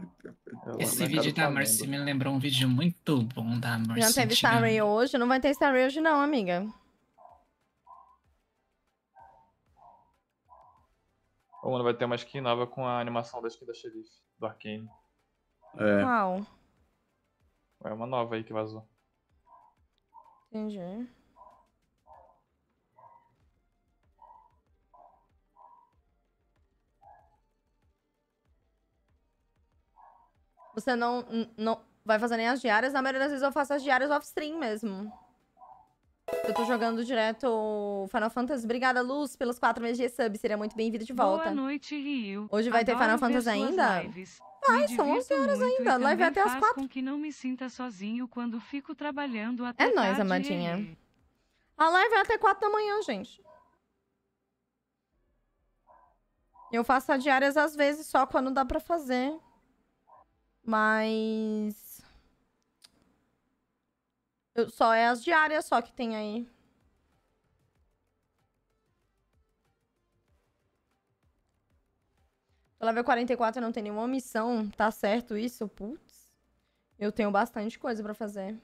Esse vídeo da Mercy me lembrou um vídeo muito bom da Mercy. Já teve Star Ray hoje? Não vai ter Star Ray hoje não, amiga. Ô, mano, vai ter uma skin nova com a animação da skin da Xerife, do Arcane. É. Qual? É uma nova aí que vazou. Entendi. Você não vai fazer nem as diárias? Na maioria das vezes eu faço as diárias off-stream mesmo. Eu tô jogando direto Final Fantasy. Obrigada, Luz, pelos 4 meses de sub. Seria muito bem-vindo de volta. Boa noite, Rio. Hoje vai ter Final Fantasy ainda? Vai, são 11 horas ainda. Live até as 4. Com que não me sinta sozinho quando fico trabalhando até É nóis, tarde. amadinha. A live é até 4 da manhã, gente. Eu faço as diárias às vezes só quando dá pra fazer. Mas... só é as diárias só que tem aí. Level 44 não tem nenhuma missão. Tá certo isso? Putz. Eu tenho bastante coisa pra fazer.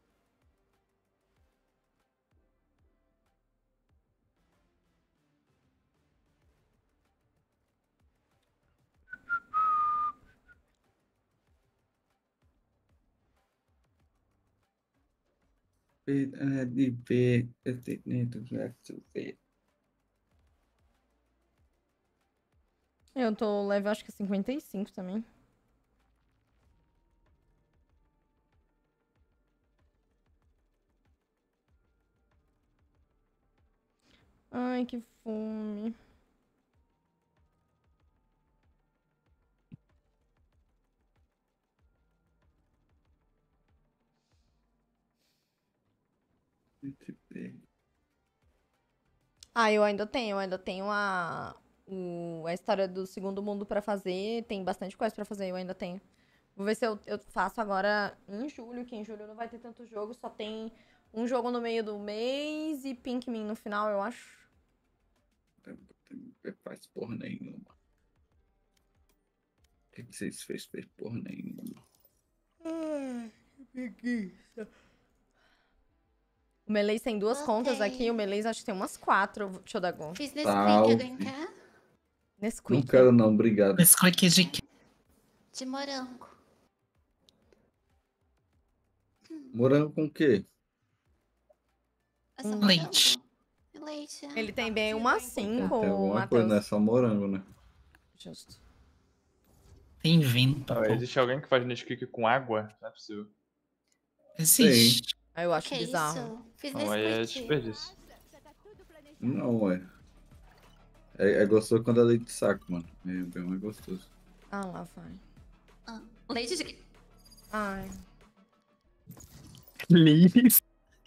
Eu tô level acho que 55 também. Ai, que fome. Ah, eu ainda tenho a história do Segundo Mundo pra fazer. Tem bastante coisa pra fazer, eu ainda tenho. Vou ver se eu faço agora em julho, que em julho não vai ter tanto jogo. Só tem um jogo no meio do mês e Pikmin no final, eu acho. Não faz porra nenhuma. O que vocês fez? Fez porra nenhuma. Ai, que preguiça. O Meleis tem duas contas aqui. O Meleis acho que tem umas 4. Deixa eu dar gol. Fiz Nesquik, alguém quer? Nesquik. Não quero não, obrigado. Nesquik de quê? De morango. Morango com o quê? Essa Leite. Leite. Ele tem bem uma 5, Tem alguma coisa, não é só morango, né? Justo. Tem vento. Ah, existe alguém que faz Nesquik com água? Não é possível. Existe. Aí eu acho Que bizarro. isso? Fiz Não, aí é Nesquik. desperdício. Não, é gostoso quando é leite de saco, mano. É bem mais gostoso. Ah, lá vai. Ah, leite de quê? Ai. Lives.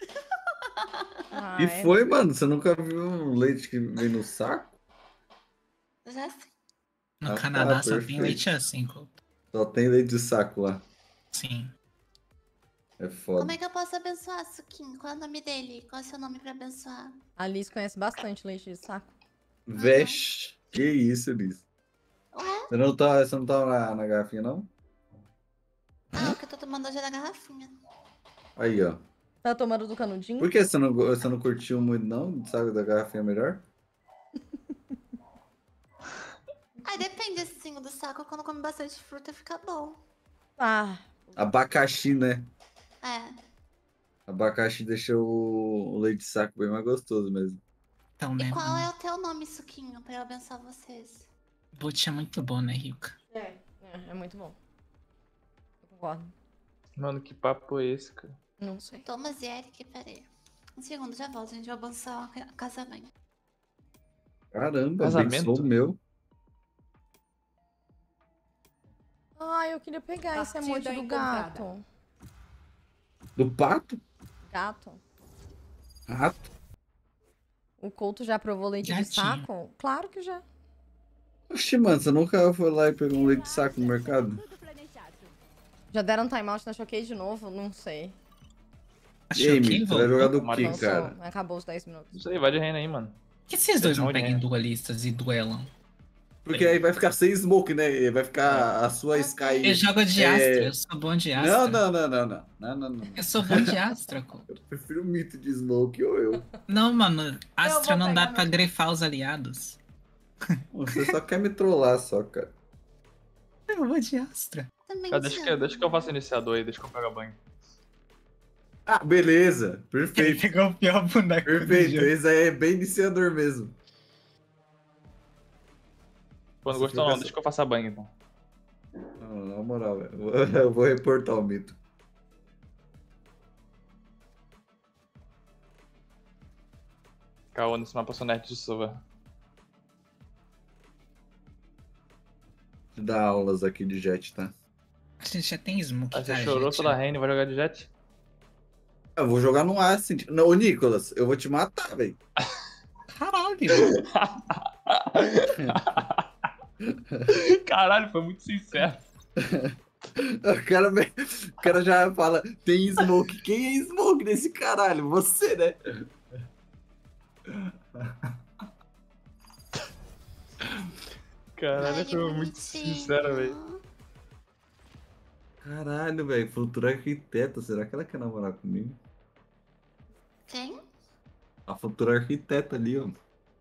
E foi, mano? Você nunca viu um leite que vem no saco? Já sei. No Ah, Canadá tá, só tem perfeito. leite assim, Couto. Só tem leite de saco lá. Sim. É foda. Como é que eu posso abençoar, Suquinho? Qual é o nome dele? Qual é o seu nome pra abençoar? A Liz conhece bastante leite de saco. Vesh. Que isso, Liz? Ué? Você não tá na garrafinha, não? Ah, o que eu tô tomando hoje é da garrafinha. Aí, ó. Tá tomando do canudinho? Por que você não curtiu muito, não? Sabe da garrafinha melhor? Ah, depende, assim, do saco. Quando come bastante fruta, fica bom. Ah. Abacaxi, né? É. Abacaxi deixa o leite de saco bem mais gostoso mesmo. Então, E né? qual é o teu nome, Suquinho, pra eu abençoar vocês? Boot é muito bom, né, Ryuka? É muito bom. Eu concordo. Mano, que papo é esse, cara? Não sei. Thomas e Eric, peraí. Um segundo, já volto. A gente vai abençoar o casamento. Caramba, Casamento? abençoou o meu. Ai, eu queria pegar esse Partida emoji do encontrada. gato. Do pato? Gato. Rato? O Couto já provou leite de Gatinho. saco? Claro que já. Oxi, mano, você nunca foi lá e pegou um leite de saco no mercado? Já deram timeout na Choquei de novo? Não sei. E aí, que Mico, você vai jogar do Matou. que, cara? Acabou os 10 minutos. Isso aí, vai de reina aí, mano. Por que vocês dois não Onde, pegam né? dualistas e duelam? Porque aí vai ficar sem smoke, né? Vai ficar a sua Sky. Eu jogo de Astra, eu sou bom de Astra. Não. Eu sou bom de Astra, pô. Eu prefiro o mito de smoke ou eu. Não, mano, Astra vou não dá pegar pra meu- grifar os aliados. Você só quer me trollar, só, cara. Eu vou de Astra. Também Ah, te deixa amo. que eu faça iniciador aí, deixa que eu pegar banho. Ah, beleza. Ele Perfeito. pegou o pior boneco do Perfeito. jogo. Esse aí é bem iniciador mesmo. Pô, não Você gostou fica não, deixa que eu faça banho então. Não, na moral, velho. Eu vou reportar o mito. Caô, nesse mapa eu sou nerd de suva. Te dar aulas aqui de jet, tá? A gente já tem Smoke, Aí você tá, chorou gente? pela Raine, vai jogar de jet? Eu vou jogar no Ascent. Não, ô Nicolas, eu vou te matar, velho. Caralho. Caralho, foi muito sincero. O cara já fala, tem smoke. Quem é smoke desse caralho? Você, né? Caralho, Ai, que foi muito bonitinho. sincero, velho. Caralho, velho. Futura arquiteta. Será que ela quer namorar comigo? Quem? A futura arquiteta ali, ó.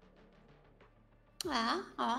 Ah, ó.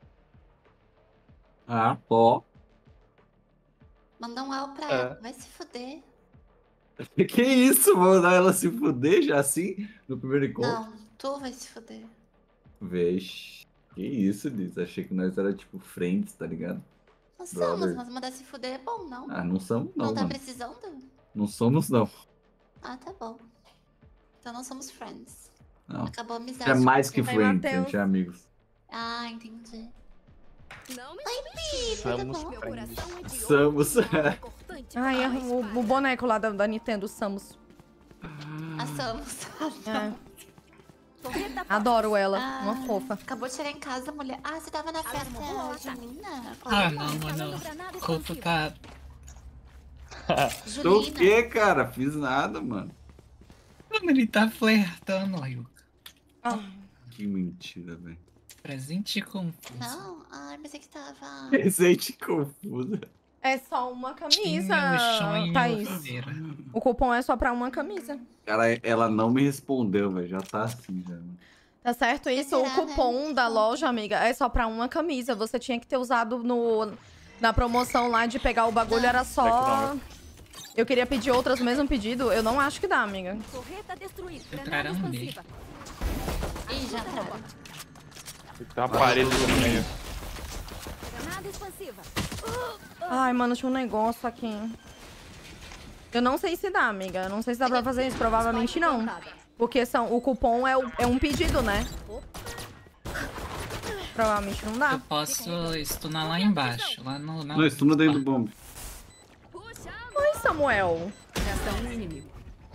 Ah, ó. Manda um L pra É. ela. Vai se fuder. Que isso? Vou mandar ela se fuder já assim? No primeiro encontro? Não, tu vai se fuder. Vixe. Que isso, Liz? Achei que nós era tipo friends, tá ligado? Não somos, Brother. mas mandar se fuder é bom, não? Ah, não somos Não não, tá mano. precisando? Não somos não. Ah, tá bom. Então não somos friends. Não. Acabou a A amizade. gente é mais que Oi, friends, a Matheus. gente é amigos. Ah, entendi. Não me Oi, Pi, tudo Somos bom? meu friends. coração é de Somos. ouro, é importante Ai, para é o espalhar. boneco lá da Nintendo, Samus. Assamos. É, Torreta adoro ela, Ah, uma fofa. Acabou de chegar em casa, mulher. Ah, você tava na festa Alarma, junina? Ah, forte. não, Instalando mano. granada O Couto explosiva. tá... Tô o Julina. quê, cara? Fiz nada, mano. Mano, ele tá flertando, Ryuka. Que mentira, velho. Presente confuso. Não? Ai, pensei que tava... Presente confusa. É só uma camisa, Tinha o sonho Thaís. feira. O cupom é só pra uma camisa. Cara, ela não me respondeu, velho. Já tá assim, já. Mano. Tá certo isso? será, O cupom né? da loja, amiga, é só pra uma camisa. Você tinha que ter usado na promoção lá de pegar o bagulho, era só... Eu queria pedir outras no mesmo pedido. Eu não acho que dá, amiga. Torreta destruída. Eu Granada caramba. expansiva. Ih, já era. Tem uma parede ali no meio. Granada expansiva. Ai, mano, tinha um negócio aqui. Eu não sei se dá, amiga. Eu não sei se dá pra fazer isso. Provavelmente não. Porque o cupom é um pedido, né? Provavelmente não Eu dá. posso stunar lá embaixo, lá no... Não, estou no dentro do bombe. Puxa. Oi, Samuel. Ação no inimigo.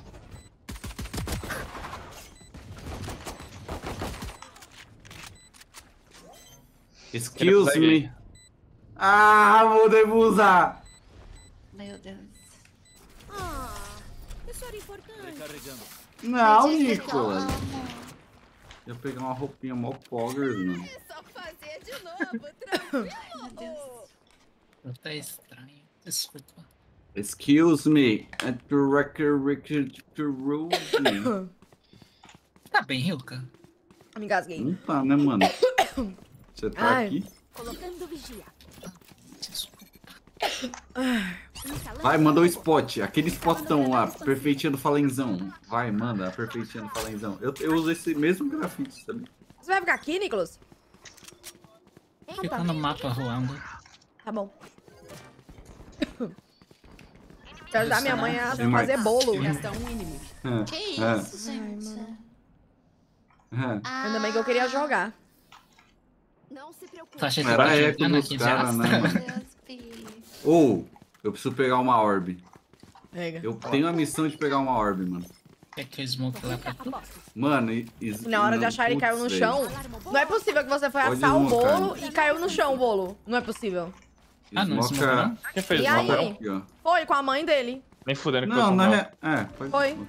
Excuse Ele me. Ah, vou usar. Meu Deus. Ah, isso era importante. Não, Me diz que eu Nicolas. amo. Eu pegar uma roupinha mó poggers, mano. Só fazer de novo, tranquilo. Meu Deus. Tá estranho. Desculpa. Excuse me. At the record me. Tá bem, Ryuka? Me engasguei. Não tá, né, mano? Você tá Ai. aqui? Colocando vigia. Desculpa. Instalando Vai, manda o fogo. spot. Aquele spotão lá, perfeitinho do falenzão. Vai, manda a perfeitinha do falenzão. Eu uso esse mesmo grafite, sabe? Você vai ficar aqui, Nicolas? Fica no mapa voando. Tá bom. Quero ajudar minha mãe a Tem mais. fazer bolo. Um inimigo. Que É. isso, gente? Ah, Ainda bem que eu queria jogar. Não se preocupe. Tu acha que Era tá eco jogando dos aqui de caras, né, Astra? Meu mano? Deus, Pi. Ou, eu preciso pegar uma orb. Pega. Eu tenho a missão de pegar uma orb, mano. Quer que eu smoke lá pra tu? Mano, Na hora de achar ele caiu no chão. Não é possível que você foi Pode assar o desmocar, bolo e caiu no chão o bolo. Não é possível. Ah, não, Smoca... smoke não? Quem fez E isso? aí? Não, Aqui, ó. Foi com a mãe dele. nem fudendo que eu Não, sou na mal. real. É, pode. Foi.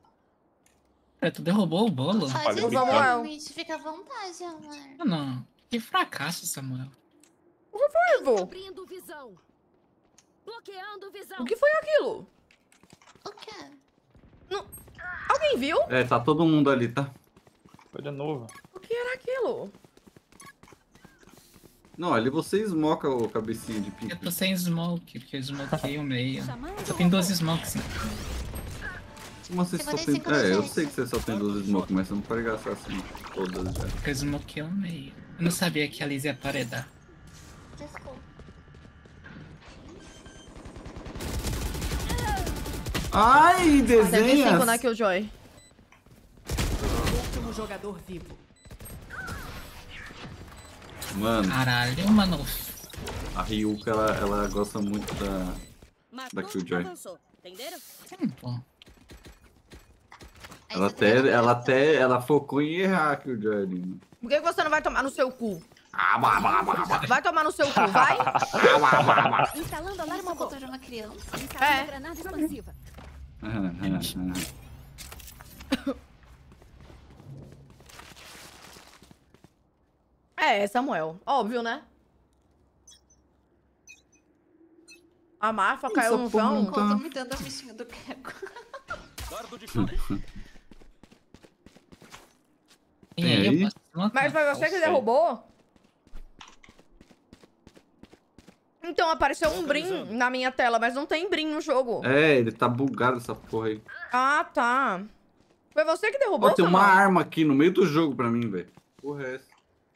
Tu derrubou o bolo? Faz Falei isso, brincando. Mitch. Fica à vontade, amor. Ah, não. Que fracasso, Samuel. Ivo, Abrindo visão. Bloqueando visão. o que foi aquilo? O quê? Alguém viu? É, tá todo mundo ali, tá? Foi de novo. O que era aquilo? Não, ali você esmoca o cabecinha de Eu pique. tô sem smoke, porque eu smokei o meio. Chamando Só tem 12 smokes, né? Como você só tem... 55 da É, eu gente. sei que você só tem 12 smoke, mas você não pode gastar assim todas já. Porque eu smokei o meio. Eu não sabia que a Liz ia paredar. Desculpa. Ai, 105 desenhas! na Killjoy. Último jogador vivo. Mano, Caralho, mano. a Ryuka, ela gosta muito da Matou, Killjoy. avançou. Entenderam? Sim, pô. Aí você tá Ela focou em errar a Killjoy ali, mano. Por que você não vai tomar no seu cu? Ah, Vai tomar no seu cu, vai? Instalando Isso alarma é bom. culpa de uma criança. Instalando granada expansiva. É, Samuel. Óbvio, né? A Marfa caiu no porra chão. não Conta me dando a bichinha do Keco. E Tem aí, aí? eu posso smocar? Mas foi você Não que sei. derrubou? Então, apareceu um Brim na minha tela, mas não tem Brim no jogo. É, ele tá bugado essa porra aí. Ah, tá. Foi você que derrubou, Ó, tem uma Samuel? arma aqui no meio do jogo pra mim, velho. Porra é essa?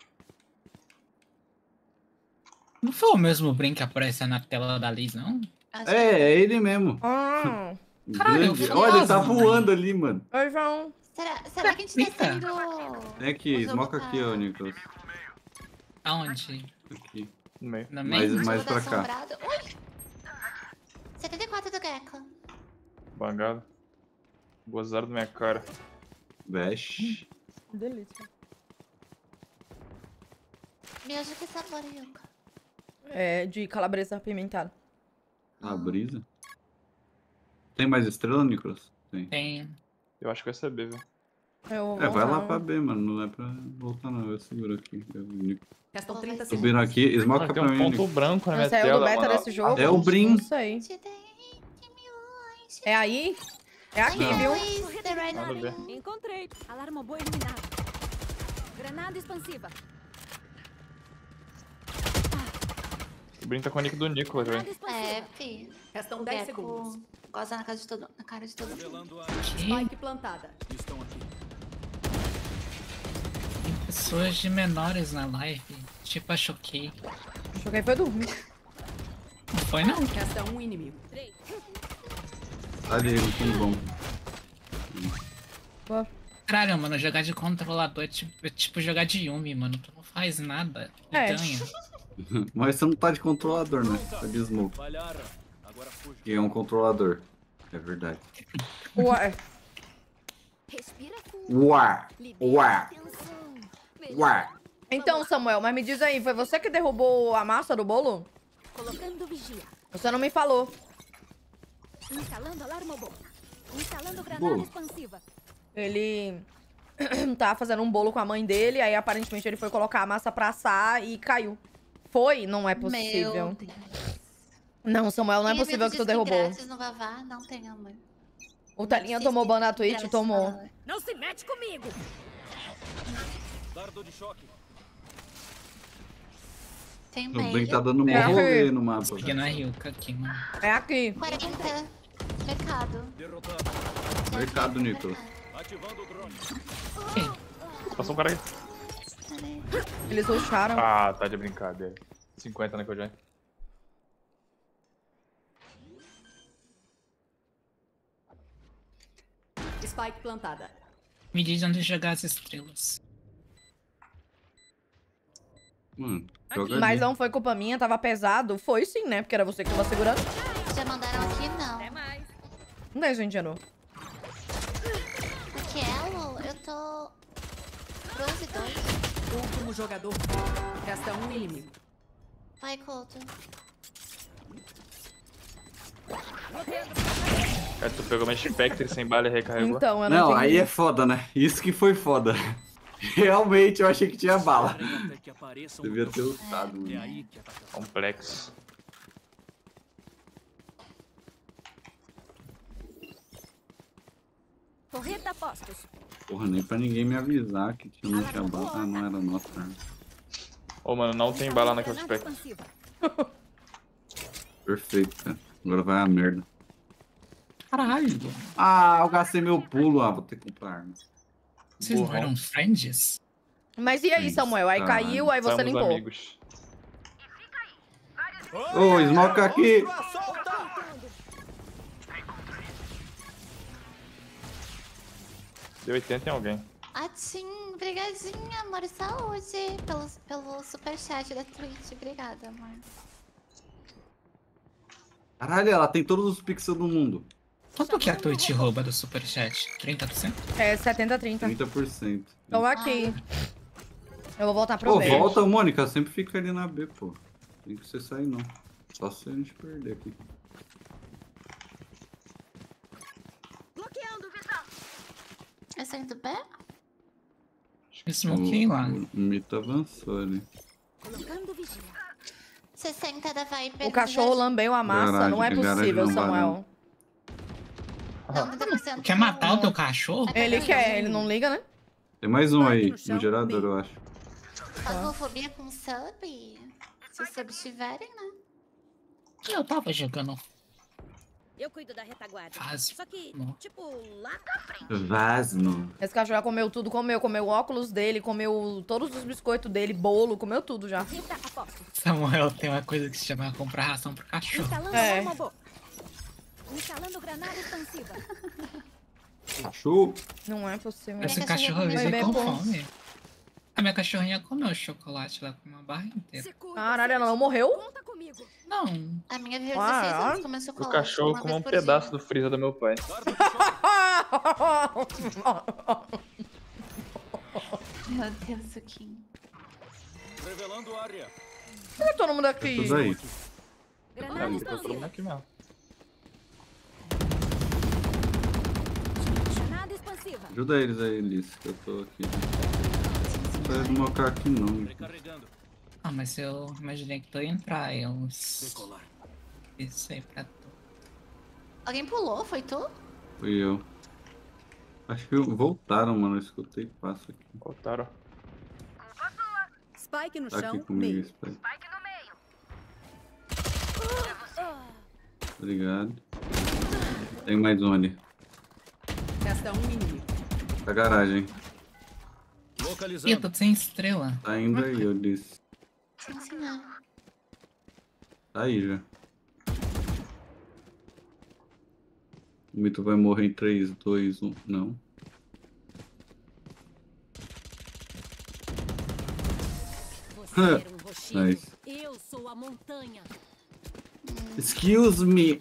Não foi o mesmo brin que aparece na tela da Liz, não? É ele mesmo. Ah, Caralho, Grande. eu Olha, ele tá fui voando ali, mano. oi, João. Será que a gente tá Eita. sendo... Vem aqui, o jogo esmoca tá- aqui, ó, Nicolas. Aonde? Aqui. No meio. Na Mas- main? o mais jogo tá pra cá. assombrado? Ui! 74 do Gekko. Bangado. Gozaram da minha cara. Vesh. Delícia. Miojo que sabor, Yuka. É, de calabresa apimentada. Ah, brisa. Tem mais estrela, Nicolas? Tem. Tem. Eu acho que vai ser B, viu? Eu É, vou vai lá usar pra B, mano. Não é pra voltar, não. Eu seguro aqui. Restam Vou 30 ver se- segundos. Subindo aqui, esmoca Ah, tem pra um mim, ponto Nicolas. branco na minha Você saiu tela, do beta mano. desse jogo? É o Brim. Não sei. Te dei milhões. É aí? É aqui, Não. viu? Depois, the right Manda ver. now. Encontrei. Alarma boa eliminada. Granada expansiva. O Brin tá com o nick do Nicolas, Granada velho. expansiva. É, fi. Restam O 10 segundos. Gekko goza na cara de todo mundo. Que Spike plantada. tem pessoas de menores na live. Tipo, a Choquei. Joguei foi dormir. Não foi, não? Resta um inimigo. Ali, no fundo bom. Caralho, mano, jogar de controlador é tipo jogar de Yumi, mano. Tu não faz nada e É. ganha. Mas você não tá de controlador, né? Tá de smoke. Que é um controlador. É verdade. Ué. Respira fundo. Ué! Libera Ué! a tensão. Melhor. Ué! Então, Samuel, mas me diz aí, foi você que derrubou a massa do bolo? Colocando vigia. Você não me falou. Instalando alarma bom. Instalando granada Bolo. expansiva. Ele tá fazendo um bolo com a mãe dele, aí aparentemente ele foi colocar a massa pra assar e caiu. Foi? Não é possível. Meu Deus. Não, Samuel, não é Tem possível evento que tu de skin derrubou. grátis no Vavá? Não tem, amor. O Telinha tomou ban na Twitch? Grátis Tomou. na- Não se mete comigo. Tem O Brin meio. tá dando um É. rolê no mapa. Peguei velho. na Ryuka aqui, mano. É aqui. 40. Mercado. Mercado, Nicolas. Passou um cara aí. Cadê? Eles rusharam. Ah, tá de brincadeira. 50 na Killjoy. Spike plantada. Me diz onde jogar as estrelas. Mano, joga Mas ali. não foi culpa minha, tava pesado. Foi sim, né? Porque era você que tava segurando. Já mandaram aqui? Não. mais. Não é, gente, não. Aqui é, Lu? Eu tô... Bronze 2. Último jogador vivo. Resta um inimigo. Vai, Couto. É, tu pegou uma Spectre sem bala e recarregou. Então, eu não Não, entendi. aí é foda, né? Isso que foi foda. Realmente, eu achei que tinha bala. Até que apareça um Devia ter outro. lutado, É mano. aí que ataca. Complexo. Torreta postos. Porra, nem pra ninguém me avisar que não tinha bala. Ah, não era nossa arma. Ô, mano, não tem bala naquele Granada aspecto. expansiva. Perfeito, cara. Agora vai a merda. Caralho. Ah, eu gastei meu pulo. Ah, vou ter que comprar arma. Vocês não Burrão. eram friends? Mas e aí, Isso, Samuel? Aí caralho. caiu, aí você Somos limpou. amigos. Ô, smoke aqui. Deu 80 em alguém. Atim, brigadinha, amor. E saúde pelo superchat da Twitch. Obrigada, amor. Caralho, ela tem todos os pixels do mundo. Quanto que a Twitch rouba do superchat? 30%? É 70-30. 30%. Então aqui. Eu vou voltar pro Pô, B. volta, Mônica. Sempre fica ali na B, pô. Tem que você sair, não. Só se a gente perder aqui. Bloqueando visão. É saindo do pé? Smokei lá. O mito avançou ali. Colocando vigia. 60 da Viper. O cachorro lambeu a massa. Garagem, Não é garagem possível, não vai, Samuel. Não, 30% Quer matar o teu cachorro? Ele quer, ele não liga, né? Tem mais um aí, no chão, no gerador, meio. eu acho. Fagofobia com sub? Se os subs tiverem, né? Eu tava jogando Eu cuido da retaguarda. Faz. Só que, Não. tipo, lá pra frente. Vasno. Esse cachorro já comeu tudo, comeu. Comeu o óculos dele, comeu todos os biscoitos dele, bolo, comeu tudo já. Torreta a postos. Samuel tem uma coisa que se chama comprar ração pro cachorro. Instalando É. arma boa. Instalando granada expansiva. Cachorro. Não é possível. Esse Minha cachorro cachorrinha vive vai com ver, pô. fome. A minha cachorrinha comeu chocolate lá com uma barra inteira. Se cuida, Caralho, ela não morreu? Conta comigo. Não. A minha viveu Ah, 16 ah. anos comendo O chocolate. cachorro uma comeu um vez por pedaço dia. do freezer do meu pai. Meu Deus, o Kim. Revelando área. Cadê todo mundo aqui? Tudo aí. Granada Ali, tá todo mundo expansiva. aqui mesmo. Granada expansiva. Ajuda eles aí, Liz, que eu tô aqui. Não vai desmocar aqui não. Recarregando. Ah, mas eu imaginei que tu ia entrar. Eu Decolar. isso aí pra tu. Alguém pulou? Foi tu? Fui eu. Acho que voltaram, mano. Eu escutei passo aqui. Voltaram. Spike no Tá aqui chão, comigo, meio. esse pai. Obrigado. Tem mais um ali. Resta um inimigo. Da garagem. Ih, eu Localizando. tô sem estrela. Tá indo aí, eu disse. Sim, senhor. Tá aí já. O mito vai morrer em 3, 2, 1. Não. Você era um rochedo. Nice. Eu sou a montanha. Excuse me.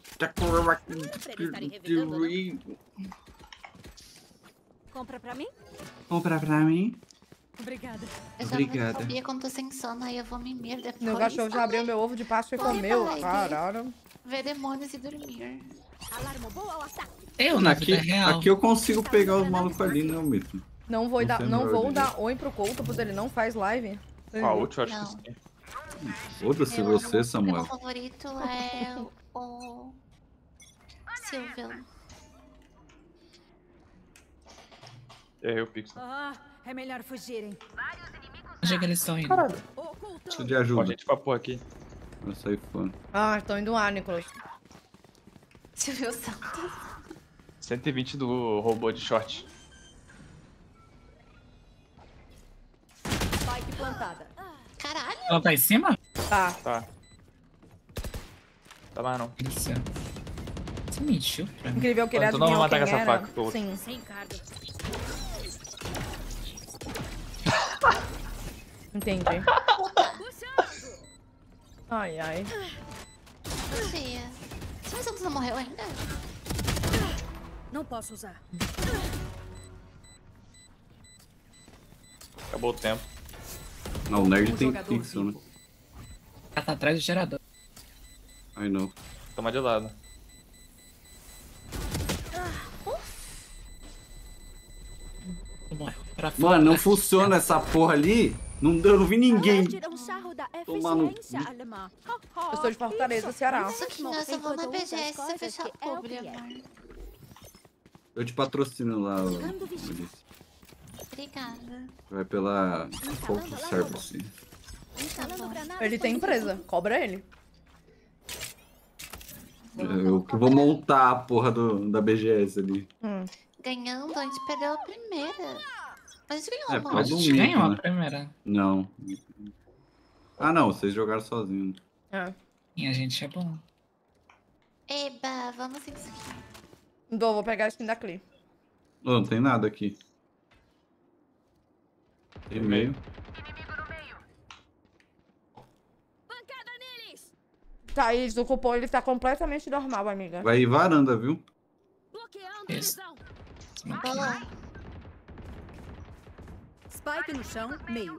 Compra pra mim? Compra pra mim. Obrigada. Eu já Obrigada. não sabia quando tô sem sono, aí eu vou mimir depois. Meu cachorro já abriu meu ovo de Páscoa e comeu. Caralho. Ver demônios e dormir. Alarma boa ao ataque. Eu, na Aqui, vida real. aqui eu consigo pegar os malucos ali, né, mito? Não vou, dar, Você não não vou vai dar oi pro Couto, pois ele não faz live. Com a ult, eu acho Não. que sim. Foda-se Meu você, Samuel. Meu favorito é o Silvio. Errei o pixel. Ah, é melhor fugirem. Onde é que eles estão indo? Preciso Ocultando. de Ó, a ajuda. gente papou aqui. Vai sair fora. Ah, estão indo lá, Nicolas. Silvio Santos. 120 do robô de short. Spike plantada. Caralho. Ela tá em cima? Tá. Tá. Tá mais não. Isso. Você mentiu pra mim. Incrível que ele Então não adivinhou vou matar quem com essa era. faca, tô- Sim. Sem carga. Entendi. Ai, ai. Tia. Silvio Santos não morreu ainda? Não posso usar. Acabou o tempo. Não, o nerd Um tem jogador pixel, né? vivo. Ela tá atrás do gerador. I know. Toma de lado. O Bom, pra fora. Mano, não funciona essa porra ali. Eu não vi ninguém. Tira um sarro da Tomar no eficiência alemã. Eu sou de Fortaleza, Ceará. Suquinho, eu só vou na BGS se eu fechar publi, amor. Eu te patrocino lá, Ligando o Melissa. Obrigada. Vai pela Focus Service. Instalando granada Ele tem explosiva. empresa, cobra ele. Eu que vou montar a porra da BGS ali. Ganhando, a gente perdeu a primeira. Mas a gente ganhou, É, amor. A pode- gente domingo, ganhou a né? primeira. Não. Ah, não, vocês jogaram sozinhos. É. E a gente é bom. Eba, vamos em suquinho. Vou pegar a skin da Clee. Não tem nada aqui. Tem meio. Thaís, o cupom ele tá completamente normal, amiga. Vai ir varanda, viu? Bloqueando Isso. visão. Boa. Spike no chão, meio.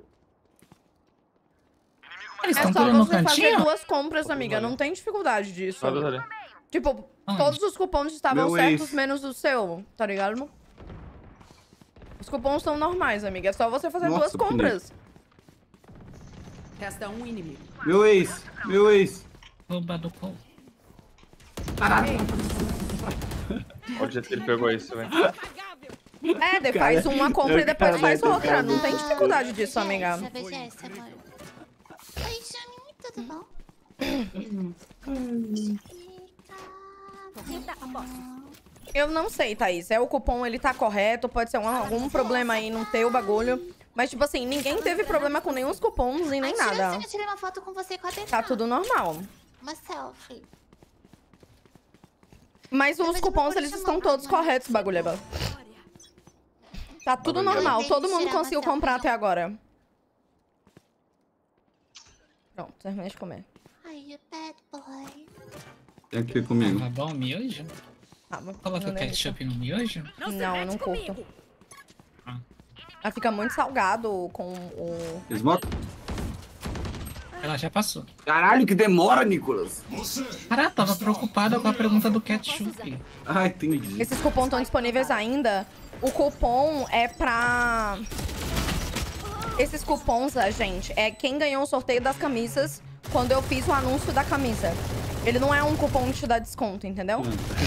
Eles É estão só tudo no você fazer cantinho? 2 compras, amiga. Não tem dificuldade disso. Só dois ali. Tipo, Onde? todos os cupons estavam Meu certos, ex. menos o seu, tá ligado? Os cupons são normais, amiga. É só você fazer Nossa, 2 compras. Resta um inimigo. Meu ex! Meu ex! Rouba do cu. Olha o jeito que ele pegou isso, velho. É, daí faz uma compra e depois cara, faz eu outra. Não tem Ah, dificuldade disso, amiga. BGS, amor. Oi, Jamin, tudo bom? Tenta a posse. Eu não sei, Thaís. É o cupom, ele tá correto. Pode ser algum problema aí não ter o bagulho. Mas, tipo assim, ninguém teve problema com nenhum cupons e nem Ai, tira nada. assim, eu tirei uma foto com você com a Dena. Tá tudo normal. Uma selfie. Mas os Depois eu cupons, vou eles te estão chamar todos pra corretos, bagulheba. Tá tudo Bagulheba. normal. Tem Todo que mundo tirar uma conseguiu selfie, comprar não. até agora. Pronto, terminei de comer. Ai, you bad boy. Tem aqui comigo. Tava bom o miojo? Ah, mas Coloca não o lembro. ketchup no miojo? Não, eu não curto. Ela fica muito salgado com o... Smoke? Ela já passou. Caralho, que demora, Nicolas! Cara, tava preocupada com a pergunta do ketchup. Ah, entendi. Esses cupons estão disponíveis ainda. O cupom é pra... Esses cupons, gente, é quem ganhou o sorteio das camisas quando eu fiz o anúncio da camisa. Ele não é um cupom que te dá desconto, entendeu?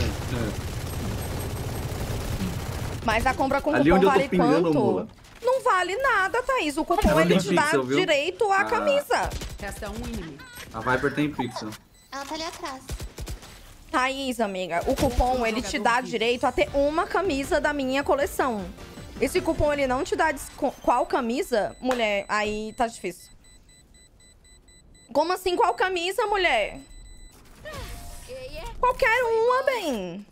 Mas a compra com Ali cupom onde eu tô vale pingando, quanto? mula. Não vale nada, Thaís. O cupom, Ela ele tem te dá pixel, viu? direito à Ah. camisa. Resta um inimigo. A Viper tem pixel. Ela tá ali atrás. Thaís, amiga, o cupom, ele te dá direito a ter uma camisa da minha coleção. Esse cupom, ele não te dá qual camisa? Mulher, aí tá difícil. Como assim, qual camisa, mulher? Qualquer uma, bem.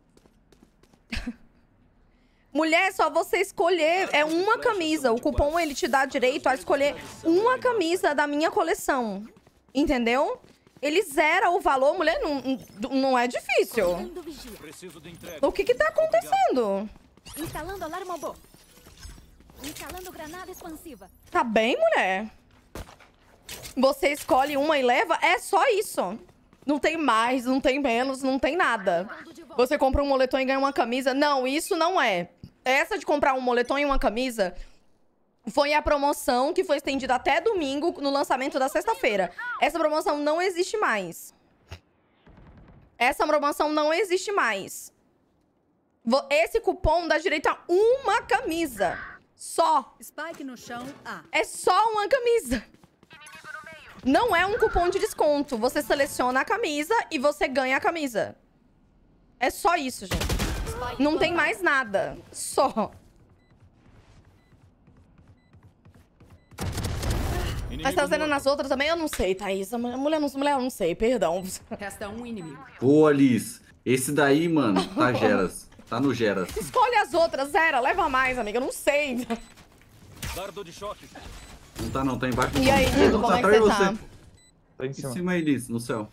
Mulher, só você escolher. É uma camisa. O cupom, ele te dá direito a escolher uma camisa da minha coleção. Entendeu? Ele zera o valor. Mulher, não é difícil. Dando vigia. Preciso de entrega. O que tá acontecendo? Instalando alarme bom. Instalando granada expansiva. Tá bem, mulher? Você escolhe uma e leva? É só isso. Não tem mais, não tem menos, não tem nada. Você compra um moletom e ganha uma camisa. Não, isso não é. Essa de comprar um moletom e uma camisa foi a promoção que foi estendida até domingo no lançamento da sexta-feira. Essa promoção não existe mais. Essa promoção não existe mais. Esse cupom dá direito a uma camisa. Só. Spike no chão, A. É só uma camisa. Não é um cupom de desconto. Você seleciona a camisa e você ganha a camisa. É só isso, gente. Não tem mais nada. Só. Mas tá fazendo nas outras também? Eu não sei, Thaís. A mulher eu não sei, perdão. Resta um inimigo. Pô, Alice. Esse daí, mano, tá Geras. Tá no Geras. Escolhe as outras, Zera. Leva mais, amiga. Eu não sei. Dardo de choque. Não tá não, tá embaixo. E aí, Diego, como é que atrás de você tá? Tá em Em cima. cima aí, Alice, no céu.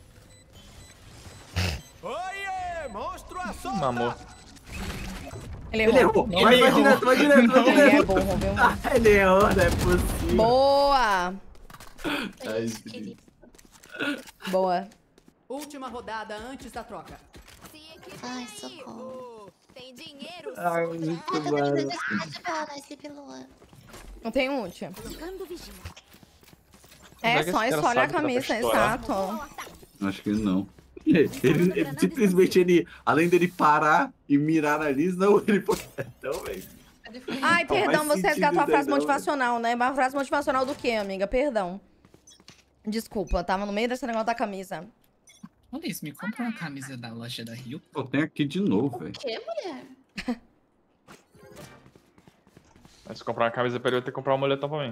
Oiê, monstro assolta. Mamou. Ele Ele errou. errou. Vai direto, vai direto, vai Ele é direto. burro, viu? Ah, ele errou, não é possível. Boa. Ai, Isso, querido. Boa. Última rodada antes da troca. Ai, socorro. Tem dinheiro. Ai, muito Ah, tá massa. precisando de bala, esse pilua. Não tem ult. Colocando vigia. É, Como é que só esse cara escolhe a sabe que dá pra camisa, estourar? exato. Acho que não. Simplesmente além dele parar e mirar na Liz, não, ele foi retão, velho. Ai, Não perdão, faz você resgatou a sentido frase daí, não, motivacional, né? Mas frase motivacional do quê, amiga? Perdão. Desculpa, tava no meio desse negócio da camisa. Ô, Liz, me compra uma camisa da loja da Rio. Pô, tem aqui de novo, velho. Que, mulher? Mas se comprar uma camisa pra ele, eu vou ter que comprar um moletom pra mim.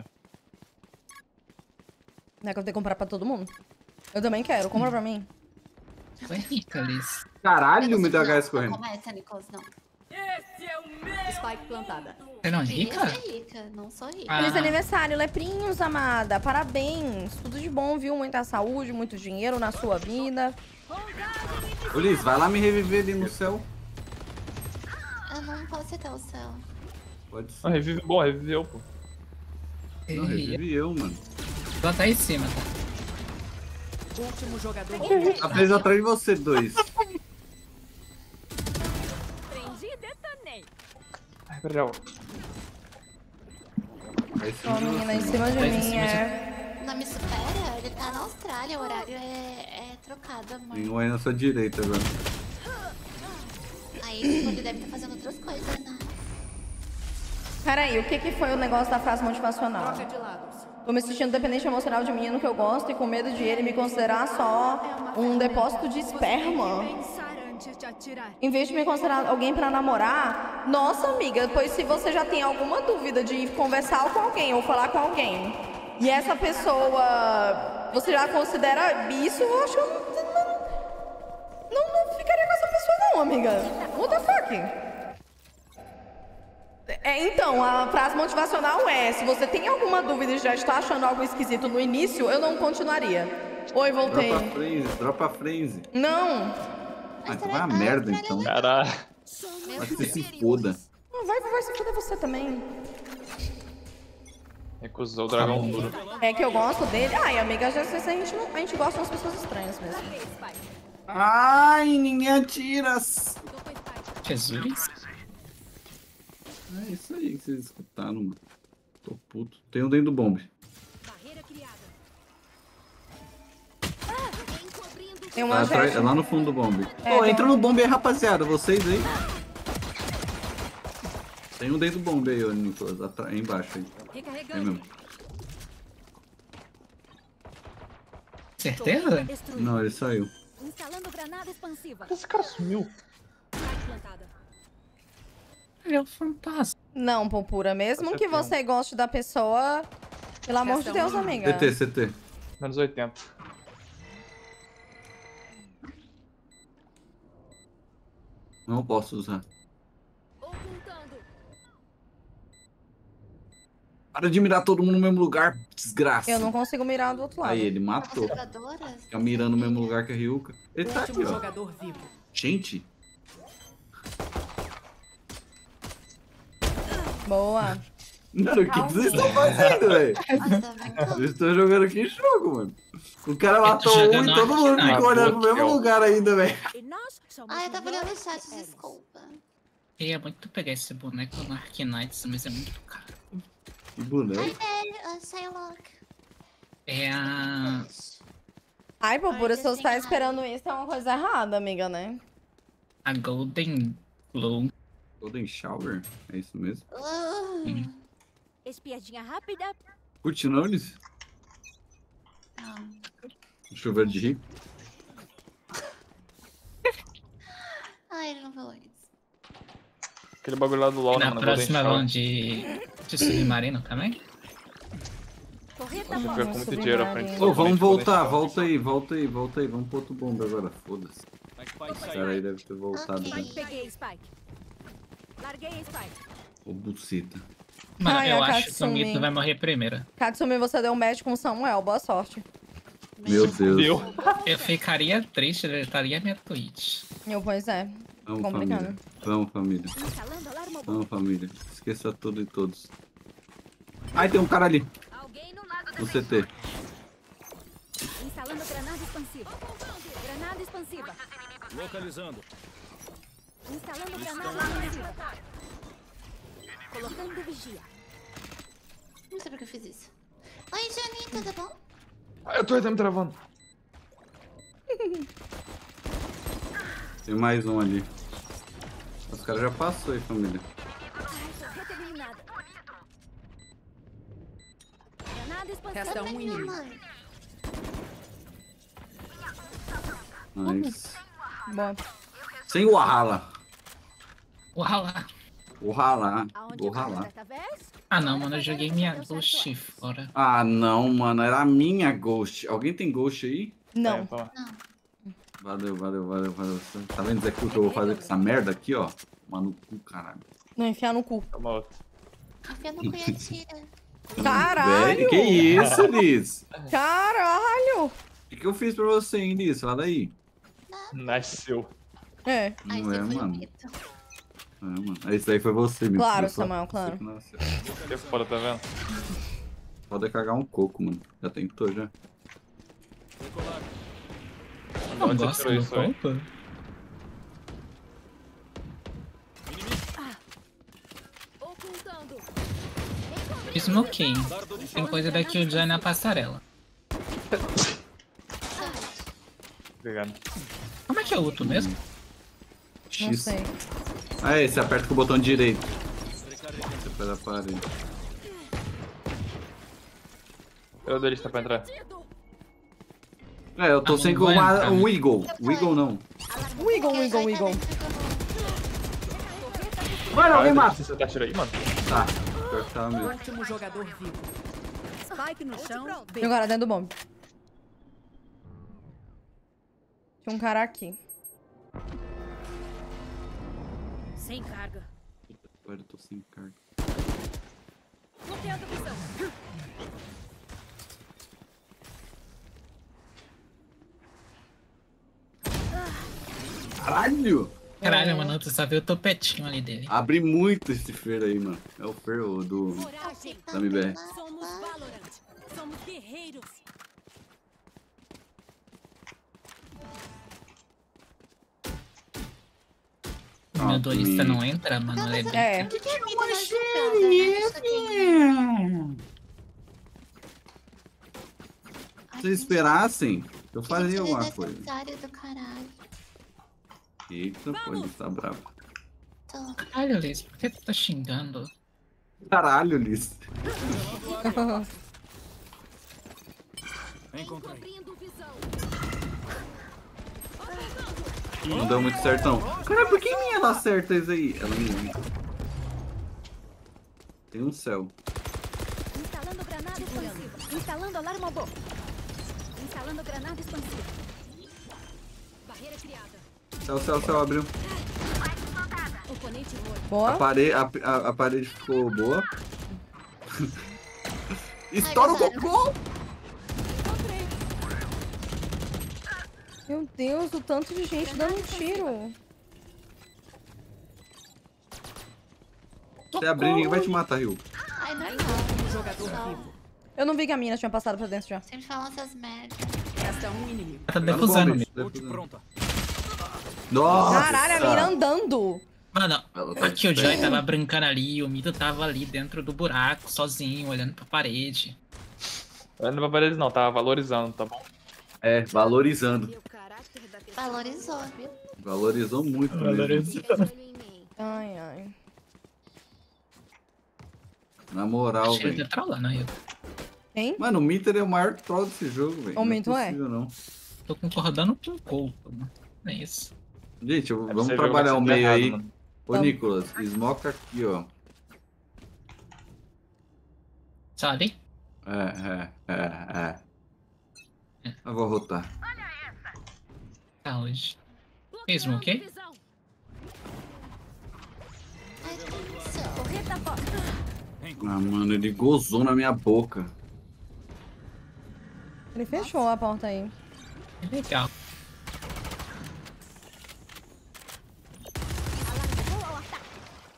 Não é que eu tenho que comprar pra todo mundo? Eu também quero, compra pra mim. Tu é rica, Liz. Caralho, me deu Não, HS não correndo. começa, Nicolas, não. Spike plantada. Você não é Queria rica? ser rica, não sou rica. Ah. Feliz aniversário, Leprinhos, amada. Parabéns. Tudo de bom, viu? Muita saúde, muito dinheiro na sua vida. Ô, Liz, vai lá me reviver ali no céu. Eu não posso ir até o céu. Pode Ah, ser. revive bom, reviveu, pô. Não, revive eu, mano. Ela tá aí em cima, tá? Último jogador. Tá preso atrás de você, dois. Prendi e detonei. Ai, Gabriel. Aí sim, Ó, menina, em cima de Tá em mim, cima de- é... Não me supera, ele tá na Austrália, o horário é trocado, amor. tem um aí na sua direita agora. Aí, tipo, ele deve estar fazendo outras coisas, né? Peraí, o que que foi o negócio da frase motivacional? Troca de lados. Tô me sentindo dependente emocional de um menino que eu gosto e com medo de ele me considerar só um depósito de esperma. Pensar antes de atirar. Em vez de me considerar alguém pra namorar, nossa amiga, pois se você já tem alguma dúvida de conversar com alguém ou falar com alguém, e essa pessoa, você já considera isso, eu acho que eu não ficaria com essa pessoa não, amiga. What the fuck? Então, a frase motivacional é, se você tem alguma dúvida e já está achando algo esquisito no início, eu não continuaria. Oi, voltei. Dropa a frenzy. Não. Ah, então vai a merda, então. Caralho. Vai que você se foda. Vai se foder você também. Recusou o dragão duro. É que eu gosto dele. Ai, amiga, às vezes a gente gosta das pessoas estranhas mesmo. Ai, ninguém atira. Jesus. É isso aí que vocês escutaram, mano. Tô puto. Tem um dentro do bombe. Barreira criada. Tem Tá uma atrás, jet. é lá no fundo do bombe. É, Pô, tem entra um- no bombe aí, rapaziada. Vocês aí. Tem um dentro do bombe aí, ô Nicolas. Aí embaixo aí. É Recarregando. mesmo. Certeza? Destruído. Não, ele saiu. Instalando granada expansiva. Esse cara sumiu. Spike plantada. Ele é um fantasma. Não, Popura, mesmo Você que tem. você goste da pessoa, pelo amor de Resta Deus, um. amiga. CT. Menos 80. Não posso usar. Ocultando. Para de mirar todo mundo no mesmo lugar, desgraça. Eu não consigo mirar do outro lado. Aí, ele matou. Jogadoras? Fica mirando no mesmo lugar que a Ryuka. Ele tá aqui, Último ó. jogador vivo. Gente, Boa. mano, o que vocês estão fazendo, velho? Nossa, Vocês estão jogando aqui jogo, mano. O cara matou um jogando e todo mundo Ark Knight. fica olhando pro mesmo Boa, lugar ainda, velho. E nós somos Ai, eu tava olhando o melhores chat, héroes. desculpa. Queria muito pegar esse boneco no Arknights, mas é muito caro. Que boneco. É, Shylock. É a... Ai, Popura, se você tá Ai, esperando isso, é uma coisa errada, amiga, né? a Golden Glow. Golden Shower? É isso mesmo? Espiadinha rápida. Curte não, Liz? Não. Chuveiro de rico? Ai, ele não falou isso. Aquele bagulho lá do LoL, Na mano. Golden próxima Shower. vão de submarino também? Correta Eu bomba. perco muito dinheiro à frente. Ô, Ô, vamos Golden voltar, Shower. volta aí. Vamos pro outro bombe agora, foda-se. Mas O vai sair. cara aí deve ter voltado. Ok. Já. Peguei Spike. Larguei Spike. Ô, bucita. Mano, Ai, eu a acho que o Katsumi. Mito vai morrer primeiro. Katsumi, você deu um match com o Samuel, boa sorte. Meu Deus. Deu. Eu ficaria triste, deletaria minha Twitch. Pois é. Vamos, Complicado. família. Vamos, família. Instalando alarma bomba. Vamos, família. Esqueça tudo e todos. Ai, tem um cara ali. Alguém no lado No CT. Instalando granada expansiva. Granada expansiva. Localizando. Instalando granada explosiva. Colocando vigia. Não sei porque eu fiz isso. Oi, Johnny, tudo bom? Ah, eu tô me travando. Tem mais um ali. Os caras já passou aí, família. Reta eliminada. Granada explosiva. Resta um inimigo. Nice. Bom. Sem o Ahala. Uau lá. O Rala. Aonde Vou vai ralar. desta vez? Ah não, mano, eu joguei minha Ghost fora. Ah, não, mano. Era a minha Ghost. Alguém tem Ghost aí? Não. Toma. Valeu. Tá vendo isso aqui o que eu vou fazer com essa merda aqui, ó? Mano, cu, caralho. Não, enfiar no cu. Toma outra. Confia no cu e atira. Caralho! Velho, que isso, Liz? Caralho! O que eu fiz pra você, hein, Liz? Fala daí. Nasceu. É. Aí Não você é, foi o mano. mito. É, mano. Esse daí foi você, meu Claro, filho. Só Samuel, você claro. que nasceu. Que foda, tá vendo? Pode cagar um coco, mano. Já tentou, já. Decolar. Não Onde você gosto tirou do isso aí? copo? Ocultando. Smoking. Dardo de Tem choque. coisa daqui o Joy na passarela. Obrigado. Como é que é o outro mesmo? Não X. sei. Aí, você aperta com o botão direito. Recarregando. Você pega a parede. Eu dou lista pra entrar. É, eu tô Ah, sem não com vai uma, entrar, um né? Eagle. O Eagle não. Wiggle. Mano, alguém mata. Você tá tirando aí, mano? Tá. Pior que tava mesmo. Último jogador vivo. Spike no chão. E agora dentro do bomb. Tinha um cara aqui. Sem carga. Agora eu tô sem carga. Bloqueando visão. Caralho! Caralho, mano, tu só viu o topetinho ali dele. Abri muito esse Fer aí, mano. É o Fer o do... Coragem. Da MBR. Somos Valorant. Somos guerreiros. O meu duelista não entra, mano. Ele é bem... É. Por que a Mita tá jogando? Se vocês esperassem, eu fazia alguma coisa. Do caralho. Eita, pô, ele tá bravo. Tô. Caralho, Liz, por que tu tá xingando? Caralho, Liz. Encontrei. Cobrindo visão. Não deu muito certo, não. Cara, por que minha dá certo isso aí? Ela me... Tem um céu. Instalando granada expansiva. Instalando alarma bomba. Instalando granada expansiva. Barreira criada. Céu, abriu. Oponente morto. A Boa. parede ficou boa. Estoura o Ai, cocô! Meu Deus, o tanto de gente dando um tiro. Se abrir, ninguém vai te matar, Rio. Ai, não. Último jogador vivo. Eu não vi que a mina tinha passado pra dentro já. Sempre falam essas merdas. Resta um inimigo. Tá Tá no defusando bomb, mesmo. Ult pronta. Nossa! Caralho, a mina andando. Mano, Ela tá aqui o de Joy pé. tava brincando ali, o Mito tava ali dentro do buraco, sozinho, olhando pra parede. Olhando pra parede não, tava valorizando, tá bom? É, valorizando. Meu caráter da pessoa. Valorizou, viu? Valorizou muito mesmo. Ai. Na moral, Achei ele velho. tá trolando aí. Hein? Mano, o Mitter é o maior troll desse jogo, velho. O Não Mito é? possível, não. Tô concordando com o Couto, mano. É isso. Gente, É pra vamos você ver trabalhar o como é que meio tá aí. errado, mano. Ô, Vamos. Nicolas, smoke aqui, ó. Sabe? É. Eu vou rotar. Tá hoje. Mesmo, ok? Visão. Ai, que isso? Correta porta. Ah, mano, ele gozou na minha boca. Ele fechou a porta aí. É legal. Vou ao ataque.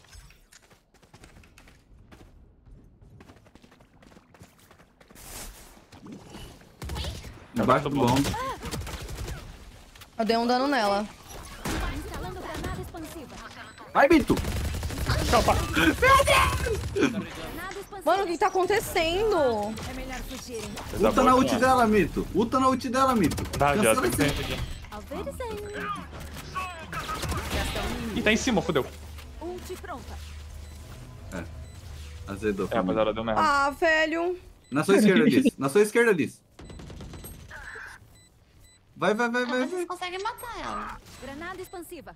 Embaixo do bomb. Eu dei um dano nela. Instalando granada expansiva. Vai, Mito! Mano, o que tá acontecendo? É melhor fugirem. Ulta na ult dela, Mito. Ulta na ult dela, Mito. Tá, já, Cancela tem esse- gente aqui. Alverizem. Ih, tá em cima, fodeu. Ult pronta. Azedou. É, rapaziada, deu merda. Ah, velho. Na sua esquerda, Liz. Na sua esquerda, Liz. Vai, vai, vai, Ah, vai. vocês vai. conseguem matar ela. Granada expansiva.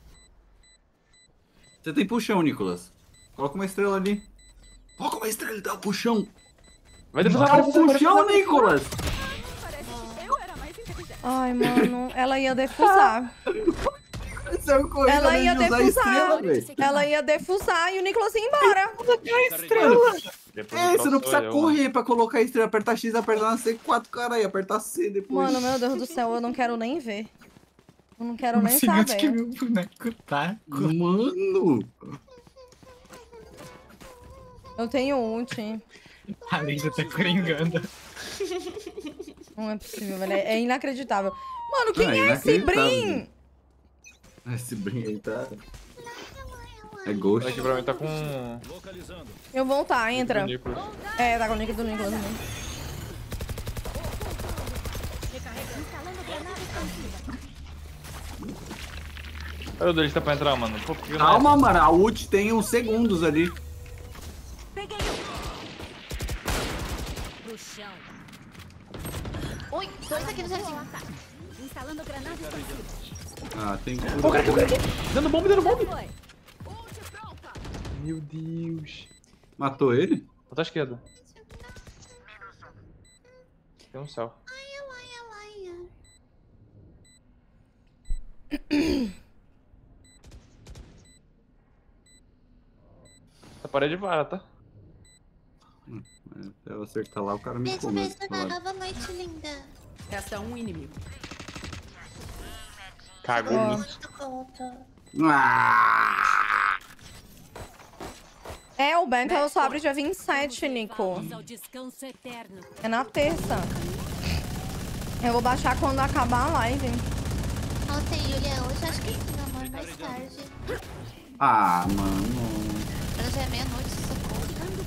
Você tem puxão, Nicolas. Coloca uma estrela ali. Coloca uma estrela e dá o puxão. Vai defusar, Dá vai o defusar, vai puxão, defusar. Nicolas. Parece que eu era mais inteligente. Ai, mano. Ela ia defusar. Esse é o corrida Ela ia de usar estrela, defusar. velho. Ela ia defusar e o Nicolas ia embora. Depois É, do você não próximo precisa eu, correr pra colocar a estrela. Apertar X, apertar na C4, caralho. Apertar C depois. Mano, meu Deus do céu, eu não quero nem ver. Eu não quero nem Assim, onde que saber. meu boneco tá? Mano. Eu tenho ult. A Linda tá coringando. Não é possível, velho. É inacreditável. Mano, quem Ah, é esse inacreditável. Brim? Esse brinco aí tá... É ghost. Aqui pra mim tá com... Localizando. Eu vou voltar, entra. o Nicolas. É, tá com o nick do Nicolas também. Instalando granada expansiva. Olha o deles tá pra entrar, mano. Pô, por que não é? Calma, mano. A ult tem uns segundos ali. Peguei um. Pro chão. Ui, dois aqui no jardim. Instalando granada expansiva. Ah, tem que... Dando bomba, dando bomba. Foi. Meu Deus. Matou ele? Bota à esquerda. Tem um céu. Essa parede vara, tá? Até eu acertar lá, o cara me Beijo, come. beijo, boa noite, linda. Resta um inimigo. Cagou Ó. muito. Ah! É, o Battle só abre dia 27, Nico. Ao descanso eterno. É na terça. Eu vou baixar quando acabar a live. Nossa, e Julia, hoje acho que sim, amor, mais tarde. Ah, mano. Agora já é meia-noite, socorro.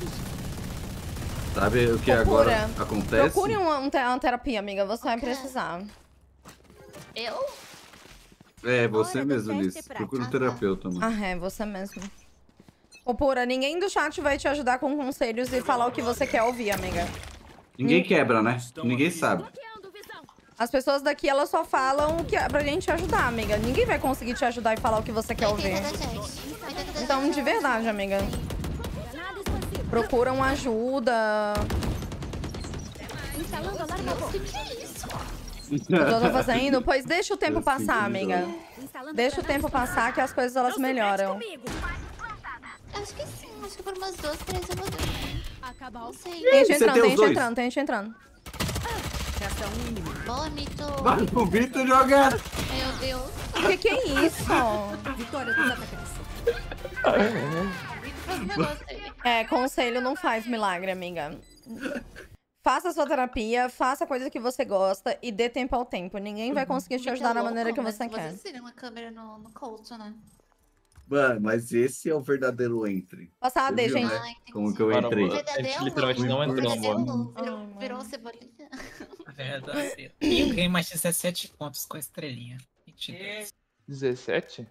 Sabe o que Procura. agora acontece? Procure uma terapia, amiga. Você vai precisar. Eu? É, você Hora do mesmo, teste Liz. prático. Procura um terapeuta, mano. Ah, é, você mesmo. Ô, Pura, ninguém do chat vai te ajudar com conselhos e falar o que você quer ouvir, amiga. Ninguém quebra, né? Ninguém sabe. Bloqueando visão. As pessoas daqui, elas só falam o que é pra gente ajudar, amiga. Ninguém vai conseguir te ajudar e falar o que você quer ouvir. 80 da Jet. 80 da Então, Jet. de verdade, amiga. Granada expansiva. Procura uma ajuda. Instalando alarme a O que é isso? O que eu tô fazendo? Pois deixa o tempo Eu passar, sinto amiga. Instalando Deixa o granada tempo passar que as coisas elas melhoram. comigo. Acho que sim, acho que por umas 2, 3 eu vou dormir. Acabar Não o sei. Tem gente Você entrando, tem tem os gente dois? entrando, tem gente entrando. Resta um inimigo. Boa, Mito. Vai pro Vitor jogar. Meu Deus. O que é isso? Vitória dos atacantes. Mito faz um negócio aí. É, conselho não faz milagre, amiga. Faça sua terapia, faça a coisa que você gosta e dê tempo ao tempo. Ninguém vai conseguir te Mito é ajudar da louco, maneira que mas você quer. Vocês teriam uma câmera no Couto, né? Mano, mas esse é o verdadeiro entre. Passar a Você deixa, viu, hein? né? Ah, entendi. Como que eu Mano, entrei. a gente literalmente não entrou, Verdadeiro mano. virou cebolinha. Verdade. E eu ganhei mais 17 pontos com a estrelinha. 22. 17?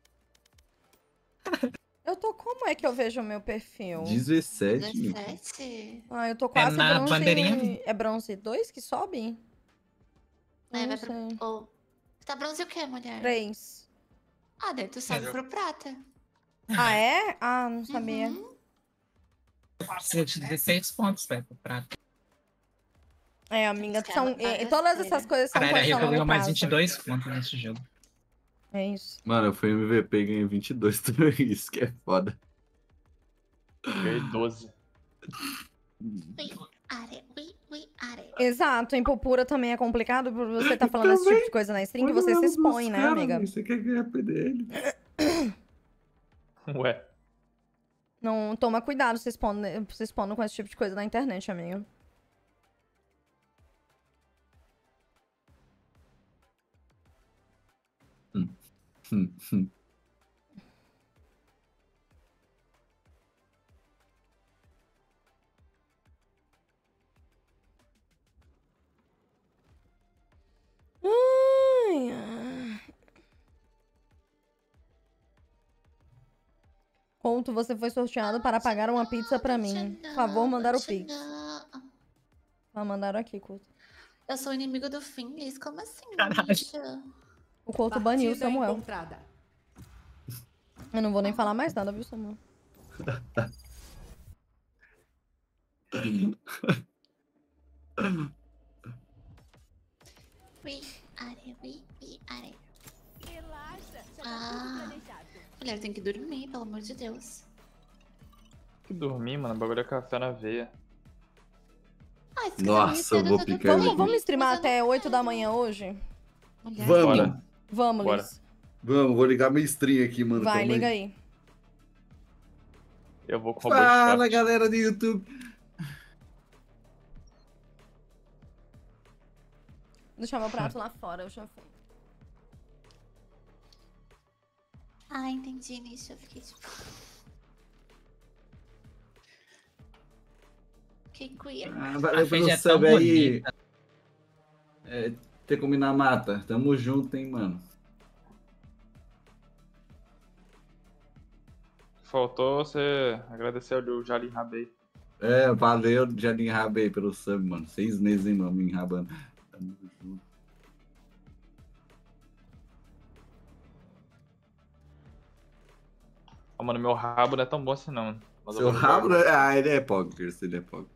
Eu tô... Como é que eu vejo o meu perfil? 17, Nico. 17? Ah, eu tô quase na bronze... bandeirinha. É bronze 2 que sobe? É, Não vai sei. pro... Oh. Tá bronze o quê, mulher? 3. Ah, daí tu sobe pro prata. Ah, é? Ah, não sabia. Uhum. Precisa de 16 pontos, velho, pro prato. É, amiga, Os são... caras pagam todas sério. essas coisas são Cara, coisas a eu longo ganhei mais prazo. 22 pontos nesse jogo. É isso. Mano, eu fui MVP e ganhei 22 também. Isso que é foda. Ganhei 12. Ui, are. Exato, em Popura também é complicado por você tá falando esse tipo de coisa na stream que você se expõe, né, amiga? Você quer ganhar PDL? Ué. Não toma cuidado se expondo com esse tipo de coisa na internet, amiga. Conto, você foi sorteado para pagar uma pizza pra mim. Por favor, mandar o Pix. Ah, mandaram aqui, Couto. Eu sou inimigo do Fingers? Como assim, Caralho. bicha? O Couto baniu o Partida Samuel. encontrada. Eu não vou nem falar mais nada, viu, Samuel? We are. Relaxa, já tá Ah. tudo planejado. Mulher tem que dormir, pelo amor de Deus. Que dormir, mano. O bagulho é café na veia. Ah, se quiser Nossa, dormir cedo, eu vou tudo picar bem, ele. Vamos streamar mas eu até não 8 da quero. manhã hoje? Mulher, Vamos. Bora. Vamos, Bora. Liz. Vamos, vou ligar minha stream aqui, mano. Vai, calma liga aí. Eu vou com robô de Fala, craft. galera do YouTube. Vou deixar meu prato lá fora, eu já fui. Ah, entendi, nisso. Eu fiquei tipo. Que queer. Ah, A valeu Fede pelo é tão sub aí. bonita. Ter como ir na mata. Tamo junto, hein, mano. Faltou você agradecer ao Jalim Rabei. Valeu, Jardim Rabei, pelo sub, mano. 6 meses, hein, mano, me enrabando. Tamo junto. Ah, mano, meu rabo não é tão bom assim, não. Mas eu Seu vou jogar. rabo, ele é poker, ele é poker.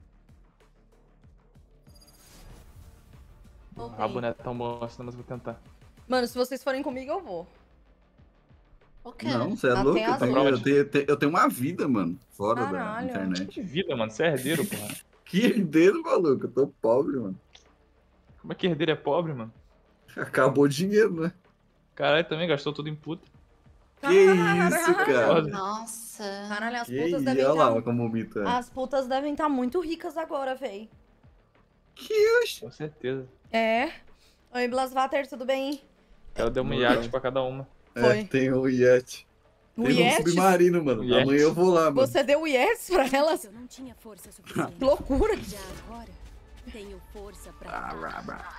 O rabo não é tão bom assim, mas eu vou tentar. Mano, se vocês forem comigo, eu vou. O quê? Não, você é Até louco? Eu as tenho, oito. eu tenho uma vida, mano, fora da Caralho. internet. Que vida, mano. Você é herdeiro, porra. Que herdeiro, maluco. Eu tô pobre, mano. Como é que herdeiro é pobre, mano? Acabou o dinheiro, né? Caralho, também gastou tudo em puta. Que isso, cara. Nossa. Caralho, as Que putas isso, devem olha lá estar. como o mito é. As putas devem estar muito ricas agora, véi. Com certeza. É. Oi, Blasvater, tudo bem? Ela deu um iate pra cada uma. Foi. Tem o Yeti. O Tem um Yetis? submarino, mano. O Yeti. Amanhã eu vou lá, mano. Você deu o Yes pra elas? Eu não tinha força suficiente. Que loucura. Já agora, tenho força pra Ah, dar. rá, rá.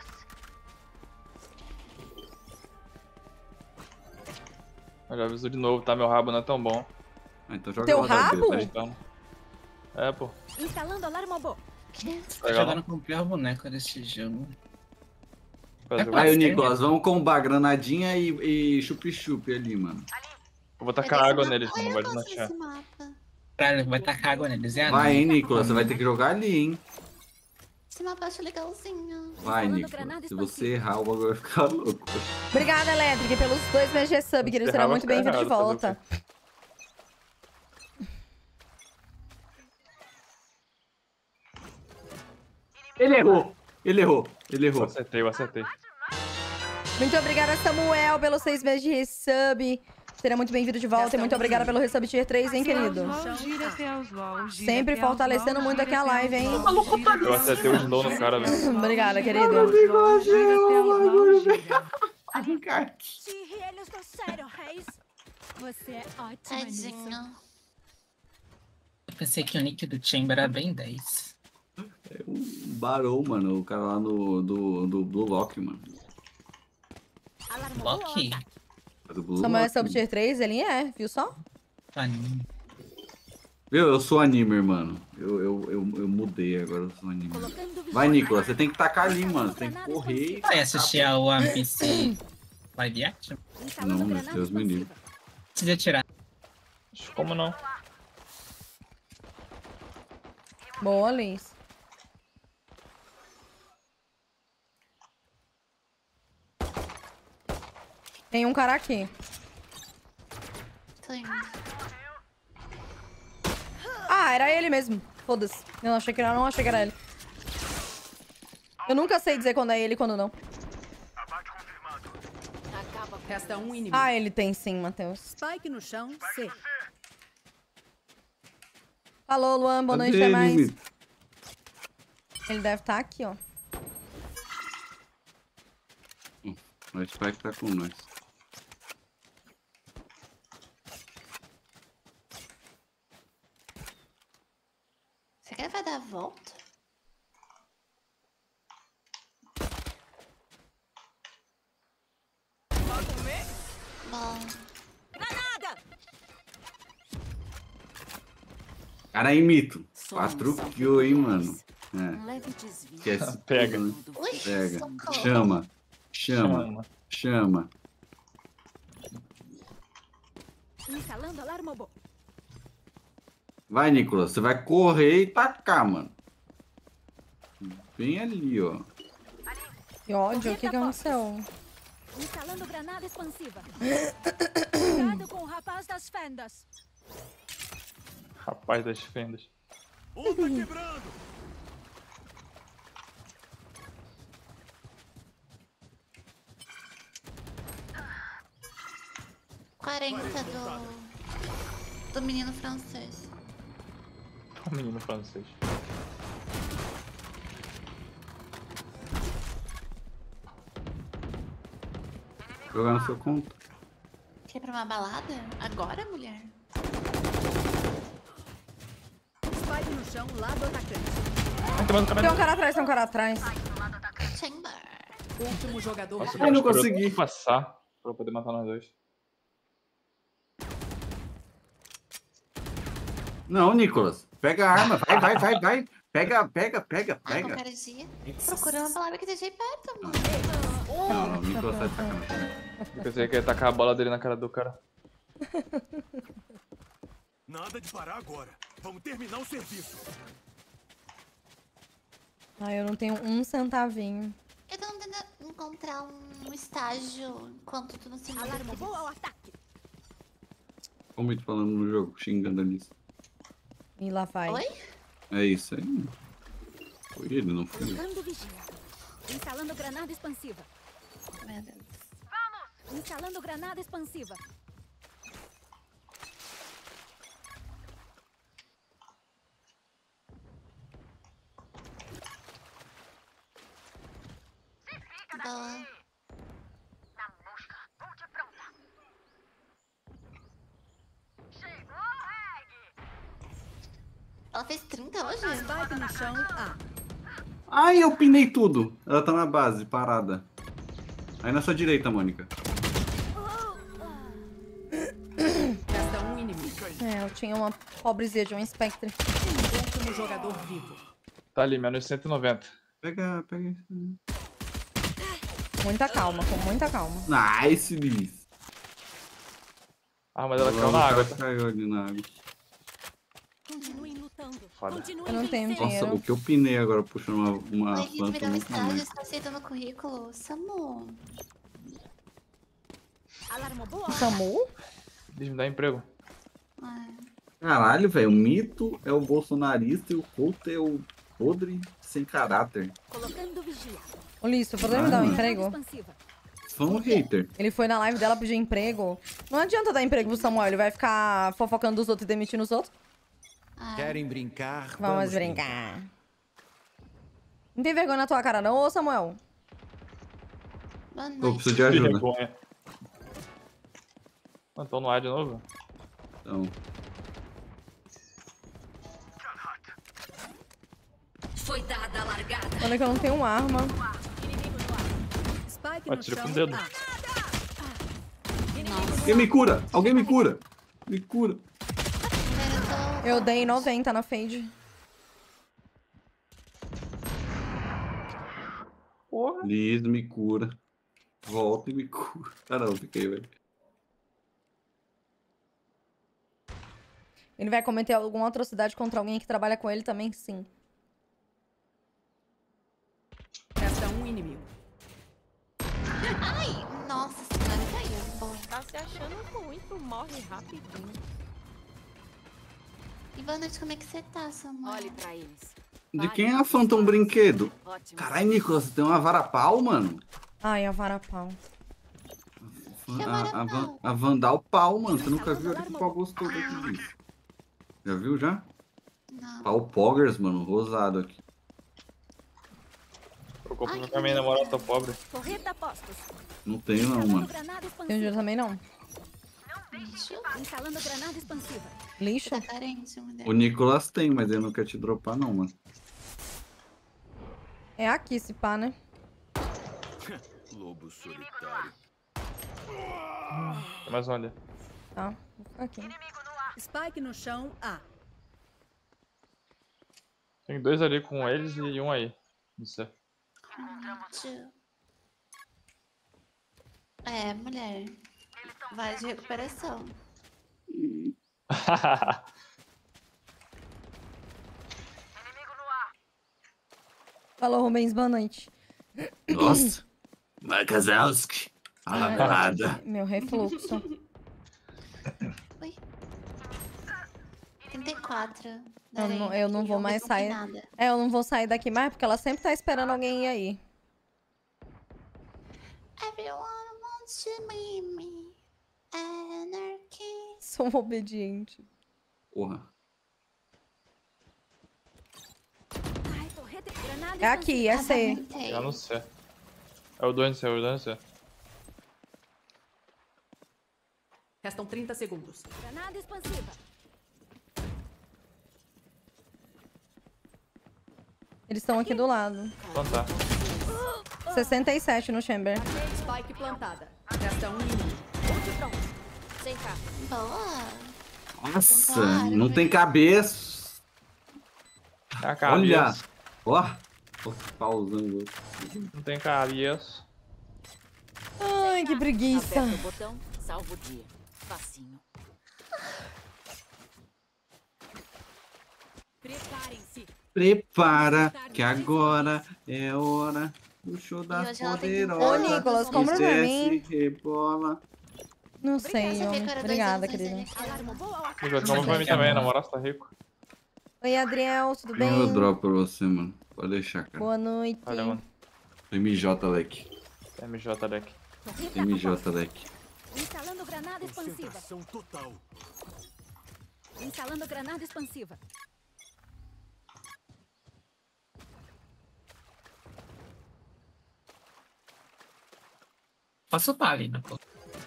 Eu já aviso de novo, tá? Meu rabo não é tão bom. Ah, então joga Teu lá da rabo? B, tá? Então. É, pô. Instalando alarme robô. Tô jogando com o pior boneco desse jogo. Fazer o- Aí, Aí, Nicolas, vamos combar granadinha e chup-chup ali, mano. Eu vou tacar água neles, não vai deslanchar. Esse mapa. Caralho, vai tacar água neles. É Vai, hein, anão. Nicolas, você vai ter que jogar ali, hein. Esse mapa eu acho legalzinho. Vai, Instalando Nicolas. granada Se você expansiva. errar, o bagulho vai ficar louco. Obrigada, Electric, pelos 2 meses de sub, querido. Será Errava, muito bem-vindo de fica errado, volta. Ele errou. Ele errou. Ele Eu errou. acertei, eu acertei. Muito obrigada, Samuel, pelos 6 meses de resub. Será muito bem-vindo de volta. E muito obrigada pelo resub tier 3, hein, querido? Sempre fortalecendo muito aqui a live, hein? Eu acertei o snow no cara, velho. Obrigada, querido. Tire eles do sério, Reis. Você é ótima nisso. Tadinho. Eu pensei que o nick do Chamber era bem 10. O Barou, mano. O cara lá do Loki, mano. Alarme robô Loki? Do Blue Samuel é Loki, sub mano. tier 3, ele é, viu só? Anime. Viu? Eu sou animer, mano. Eu mudei agora, eu sou animer. colocando Vai, visor. Nicolas, você tem que tacar ali, mano. Você tem que correr. Vai assistir ao One Piece Live Action? Instalando Não, meu granada Deus me livre. expansiva. Precisa tirar. Como não? Boa, Liz. Tem um cara aqui. Tô indo. Ah, era ele mesmo. Foda-se. Eu não achei que era, não achei que era ele. Eu nunca sei dizer quando é ele e quando não. Resta um inimigo. Ah, ele tem sim, Matheus. Spike no chão, C. Alô, Luan, boa noite, Cadê até ele, mais. Vitor? Ele deve estar aqui, ó. O Spike tá com nós. Você quer vai dar a volta? Bom. Cara, aí, Mito. Só 4 são kills, hein, mano. Um leve desvio. Esquece Pega. tudo, né? Ui, Pega. socorro. Chama. Chama. Chama. Instalando alarme bom. Vai, Nicolas. Você vai correr e tacar, mano. Bem ali, ó. Que ódio, o que aconteceu? Instalando granada expansiva. Cuidado com o rapaz das fendas. Rapaz das fendas. Um tá quebrando. Do menino francês. O menino francês. Jogar no seu conto. Quer ir pra uma balada? Agora, mulher? Spike no chão, lado atacante. Tem um cara atrás, tem um cara atrás. Chamber. Último jogador. Nossa, Ai, não esperou consegui. tudo passar pra poder matar nós dois. Não, Nicolas. Pega a arma. Vai. Pega. Ai, qualquer dia. Procura uma palavra que esteja aí perto, mano. Não, o Nicolas tá de sacanagem. Eu pensei que ia tacar a bola dele na cara do cara. Nada de parar agora. Vamos terminar o serviço. Ai, eu não tenho um centavinho. Eu tô tentando encontrar um estágio enquanto tu não se muda. Alarme bom ao ataque. Como eu tô falando no jogo, xingando nisso. E lá vai. Oi? É isso aí. Foi ele, não foi eu. Colocando vigia. Instalando granada expansiva. Meu Deus. Instalando granada expansiva. Boa. Ela fez 30 hoje? Spike no chão, A. Ai, eu pinei tudo. Ela tá na base, parada. Aí na sua direita, Mônica. Resta um inimigo. É, eu tinha uma pobrezinha de um Spectre. Último jogador vivo. Tá ali, menos 190. Pega isso. Muita calma, com muita calma. Nice, Liz. Ah, mas ela caiu na água, tá? Caiu ali na água. Continuem lutando. Foda. Continuem Eu não tenho vencendo. Nossa, dinheiro. o que eu pinei agora puxando uma Ai, Liz, me planta dá um muito estágio, mais. você tá aceitando o currículo? Samu. Alarme bom ao Samu? Diz, me dá emprego. Ai. Caralho, velho. O Mito é o bolsonarista e o Couto é o podre sem caráter. colocando vigia. Ô, Lício, poderia me dar um Ah. emprego? Expansiva. Só um hater. Ele foi na live dela pedir emprego. Não adianta dar emprego pro Samuel, ele vai ficar fofocando dos outros e demitindo os outros. Ai. Querem brincar? Vamos brincar. Não tem vergonha na tua cara não, ô Samuel? Boa Eu noite. preciso de ajuda. Vergonha. Ah, tô no ar de novo? Então, Foi dada a largada. Olha que eu não tenho arma. Spike Ó, no tira chão, com o dedo. A. alguém me cura! Alguém me cura! Me cura! Eu dei 90 na fade. Porra. Liz, me cura. Volta e me cura. Ah, não, fiquei, velho. Ele vai cometer alguma atrocidade contra alguém que trabalha com ele também, sim. Resta um inimigo. Ai, nossa senhora, caiu. Boa. Tá se achando muito, morre rapidinho. E boa noite, como é que você tá, Samuel? Olhe pra eles. De quem é a Phantom Brinquedo? Ótimo. Caralho, Nicolas, você tem uma vara-pau, mano? Ai, a vara pau. Que vara-pau? A Vandal Pau, mano. Você nunca viu? Olha que pau gostoso aqui disso. Já viu, já? Não. Pau Poggers, mano. Rosado aqui. Eu compro pra minha namorada, tô pobre. Correta postos. Não tenho, não, Instalando mano. granada Tem expansiva. dinheiro também não. Lixo? Instalando granada expansiva. Lixo? Tá carente, mulher. O Nicolas tem, mas ele não quer te dropar, não, mano. É aqui esse pá, né? Lobo solitário. Tem mais um ali. Tá, vou ficar aqui. Spike no chão, A. Tem 2 ali com eles e um aí. Não sei. É, mulher. Vai de recuperação. Falou, Rubens, boa noite. Nossa. Makazowski. Fala Ai, nada. Meu refluxo. Ui. 34. Eu não vou mais sair. Eu não vou sair daqui mais, porque ela sempre tá esperando alguém ir aí. Everyone wants to be me. Anarchy. Sou obediente. Porra. É aqui, é C. Eu não sei. É o 2 é o 2 Restam 30 segundos. Granada expansiva. Eles estão aqui do lado. Plantar. 67 no chamber. Spike plantada. Resta um inimigo. Ult pronto. Sem cá. Boa. Nossa, não tem cabeça. Tem cabeça. Olha. Ó. Pausando. Não tem cabeça. Ai, que preguiça. Aperta o botão, salva o dia. Facinho. Preparem-se. Prepara, que agora é hora do show da hoje ela tem que poderosa. Ô, Nicolas, compra pra mim. Rebola. Não sei, homem. Obrigada, querida. Nicolas, compra pra mim também, na moral, você tá rico. Oi, Adriel, tudo bem? Eu drop pra você, mano. Pode deixar, cara. Boa noite. Valeu, mano. MJ, Leque. MJ deck. MJ, Leque. Instalando granada expansiva. Concentração total. Instalando granada expansiva. Posso upar ali, né? Pô?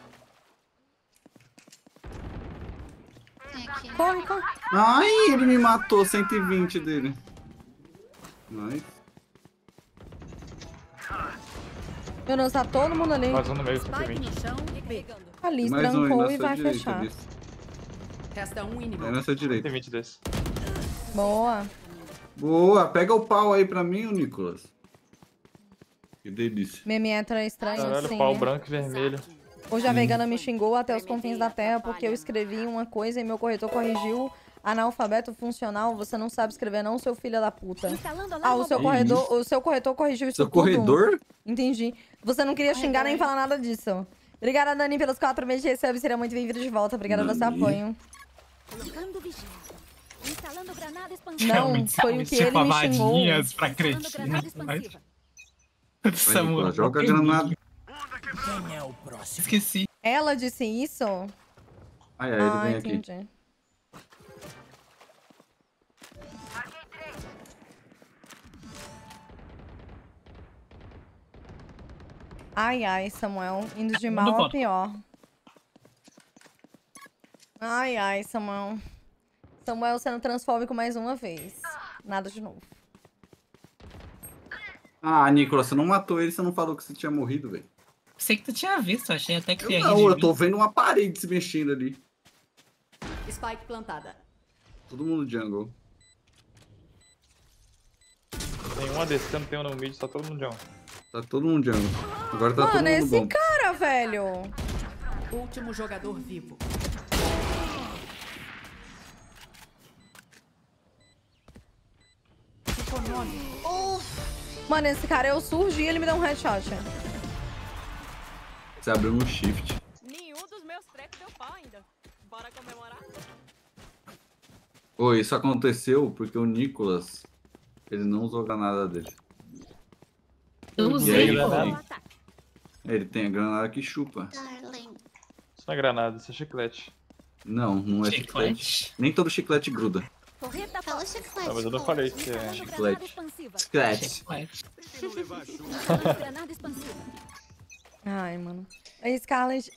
Corre, corre. Ai, ele me matou, 120 dele. Nice. Meu Deus, tá todo mundo ali. Mais um no meio, Spike 120. no chão e pegando. A Liz Mais um aí trancou na e sua vai direita, fechar. Liz. Resta um inimigo. É na sua direita. 120 desse. Boa. Boa, pega o pau aí pra mim, ô Nicolas. Que delícia. Meme hétero é estranho, Caralho, assim, pau né? branco e vermelho. Hoje a vegana me xingou até os confins da terra porque eu escrevi uma coisa e meu corretor corrigiu. Analfabeto funcional, você não sabe escrever não, seu filho da puta. Ah, o seu corretor corrigiu isso Seu tudo. corredor? Entendi. Você não queria xingar nem falar nada disso. Obrigada, Dani, pelos 4 meses de recebe. Seria muito bem-vindo de volta. Obrigada pelo seu apoio. Colocando vigia. Instalando granada expansiva. Não, foi o que ele me xingou. Pra Instalando cretina. granada expansiva. Vai, Nicolas, joga a granada. Quem é o próximo? Esqueci. Ela disse isso? Ai, ai, ele vem aqui. Entendi. Ai, ai, Samuel. Indo de mal a pior. Ai, ai, Samuel. Samuel sendo transfóbico mais uma vez. Nada de novo. Ah, Nicolas, você não matou ele, você não falou que você tinha morrido, velho. Sei que tu tinha visto, achei até que tu ia rir Não, de eu mim. tô vendo uma parede se mexendo ali. Spike plantada. Todo mundo jungle. Tem uma descendo, tem uma no mid, tá todo mundo jungle. Tá todo mundo jungle. Agora tá todo Mano, mundo esse bom. cara, velho. Último jogador vivo. Mano, esse cara, eu surgi e ele me deu um headshot. Você abriu no shift. Nenhum dos meus trecos deu pau ainda. Bora comemorar? Ô, isso aconteceu porque o Nicolas, ele não usou a granada dele. Eu E aí, usei, ele, pô. ele tem a granada que chupa. Darling. Isso não é granada, isso é chiclete. Não, não é chiclete. Chiclete. Nem todo chiclete gruda. Correta Fala chiclete. Não, mas eu não falei que é. Instalando Chiclete. granada expansiva. Chiclete. Chiclete. Prefiro levar chuva. Instalando granada expansiva. Ai, mano. Aí, Scarlett.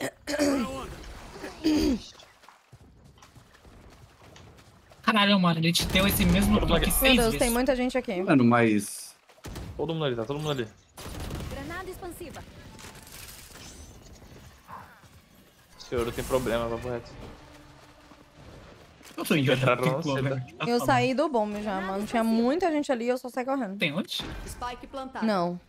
Caralho, mano, ele te deu esse mesmo toque Meu 6 Deus, vezes. tem muita gente aqui. Mano, mas... Todo mundo ali, tá todo mundo ali. Granada expansiva. Esse ouro tem problema, vai pro reto. Eu ia dar Entraram no triplo, cedo. velho. Tá Eu falando. saí do bombe já, mano. Tinha muita gente ali, eu só saí correndo. Tem onde? Spike plantado. Não.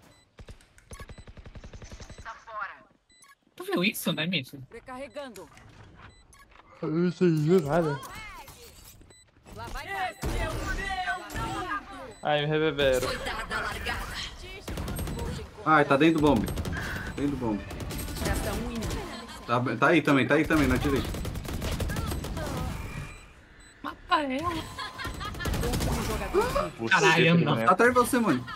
Tu viu isso, né, Mitch? Recarregando. Eu não sei nada. Lá vai. Ai, me reverbero. Ai, tá dentro do bombe. Dentro do bombe. Resta um inimigo. Tá aí também, na direita. Mata ela. Último jogador vivo. Caralho, não. Atrás de você, mano.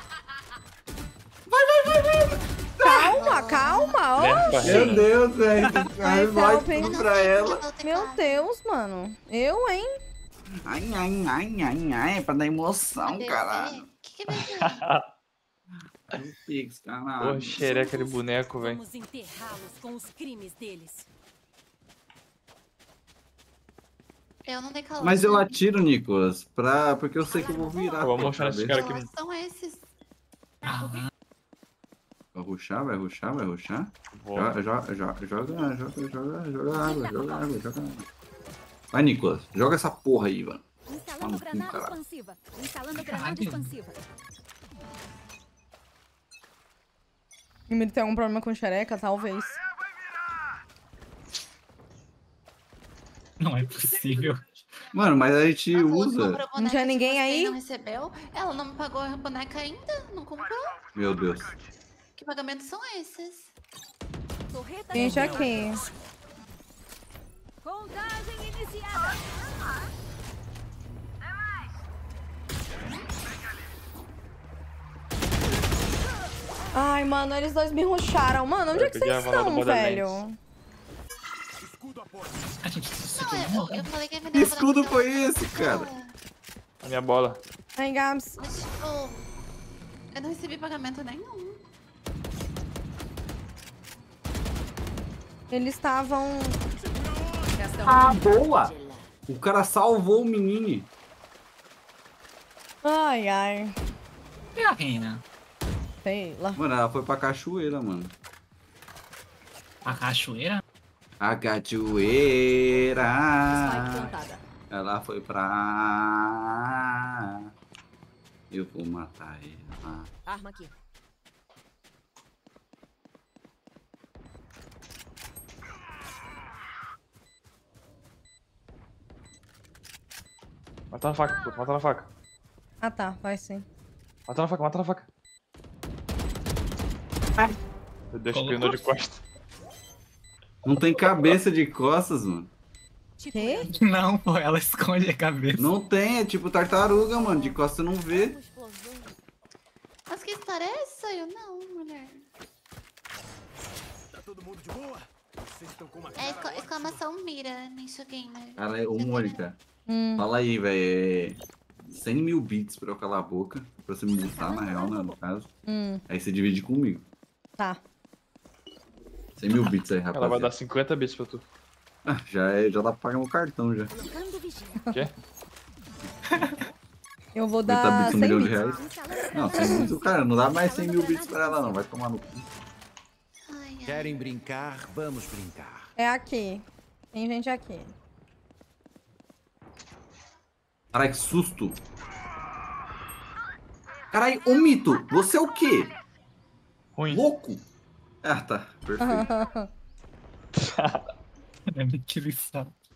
Calma, ó. Meu Deus, velho. Ai, vai Selfie. tudo pra ela. Meu Deus, mano. Eu, hein? Ai, pra dar emoção, caralho. Que vai ver? Pix, Porra, caralho. xereca de boneco, velho. Vamos enterrá-los com os crimes deles. Eu não dei calor. Mas eu atiro, Nicolas, porque eu sei que eu vou virar. Eu vou mostrar nesse cara aqui. São esses. Vai rushar? Vou. Joga água. Vai, Nicolas, joga essa porra aí, mano. Instalando granada caralho. expansiva. Instalando granada Caralho. expansiva. Ele tem algum problema com xereca, talvez. Não é possível. Mano, mas a gente A Luz usa. comprou Não tinha boneca ninguém de vocês, aí? Não recebeu? Ela não me pagou a boneca ainda? Não comprou? Meu Deus. Que pagamentos são esses? Torreta Gente, de aqui. Contagem iniciada. Ai, mano, eles dois me rusharam. Mano, onde é que peguei a vocês vala do estão, Borderlands. velho? Escudo a porta. A gente isso Não, aqui eu falei que ia me Que escudo foi esse, cara? A minha bola. Aí, Gabs. Mas, tipo, eu não recebi pagamento nenhum. Eles estavam... Resta um Ah, boa! O cara salvou o menino. Ai, ai. é a reina. Sei lá. Mano, ela foi pra cachoeira, mano. A cachoeira? A Spike cachoeira. plantada. Ela foi pra. Eu vou matar ela. Arma aqui. Mata na faca, puto. Mata na faca. Ah, tá. Vai sim. Mata na faca. Meu Deus, Colocou. treinou de costa. Não tem cabeça de costas, mano. Quê? Não, pô, ela esconde a cabeça. Não tem, é tipo tartaruga, mano. De costas você não vê. Mas que história é essa? Eu não, mulher. Tá todo mundo de boa? Vocês estão com uma É cara exclamação mira, Nicho Gamer. Cara, é ô Mônica. Hum. Fala aí, velho. 100 mil bits pra eu calar a boca. Pra você me multar, na real, né, no caso. Aí você divide comigo. Tá. 100 mil bits aí, Ela vai rapaziada. dar 50 bits pra tu. Ah, já dá pra pagar meu cartão já. Colocando vigia. Quê? Eu vou 50 dar bits, 1 100 milhão de bits. reais. Instalando Não, 100 bits, cara, não dá mais 100 mil bits pra ela, não. Vai tomar no cu. Ai, ai. Querem brincar? Vamos brincar. É aqui. Tem gente aqui. Caralho, que susto. Caralho, ô Mito, você é o quê? Ruim. Louco? Ah, tá. Perfeito. É mentira isso.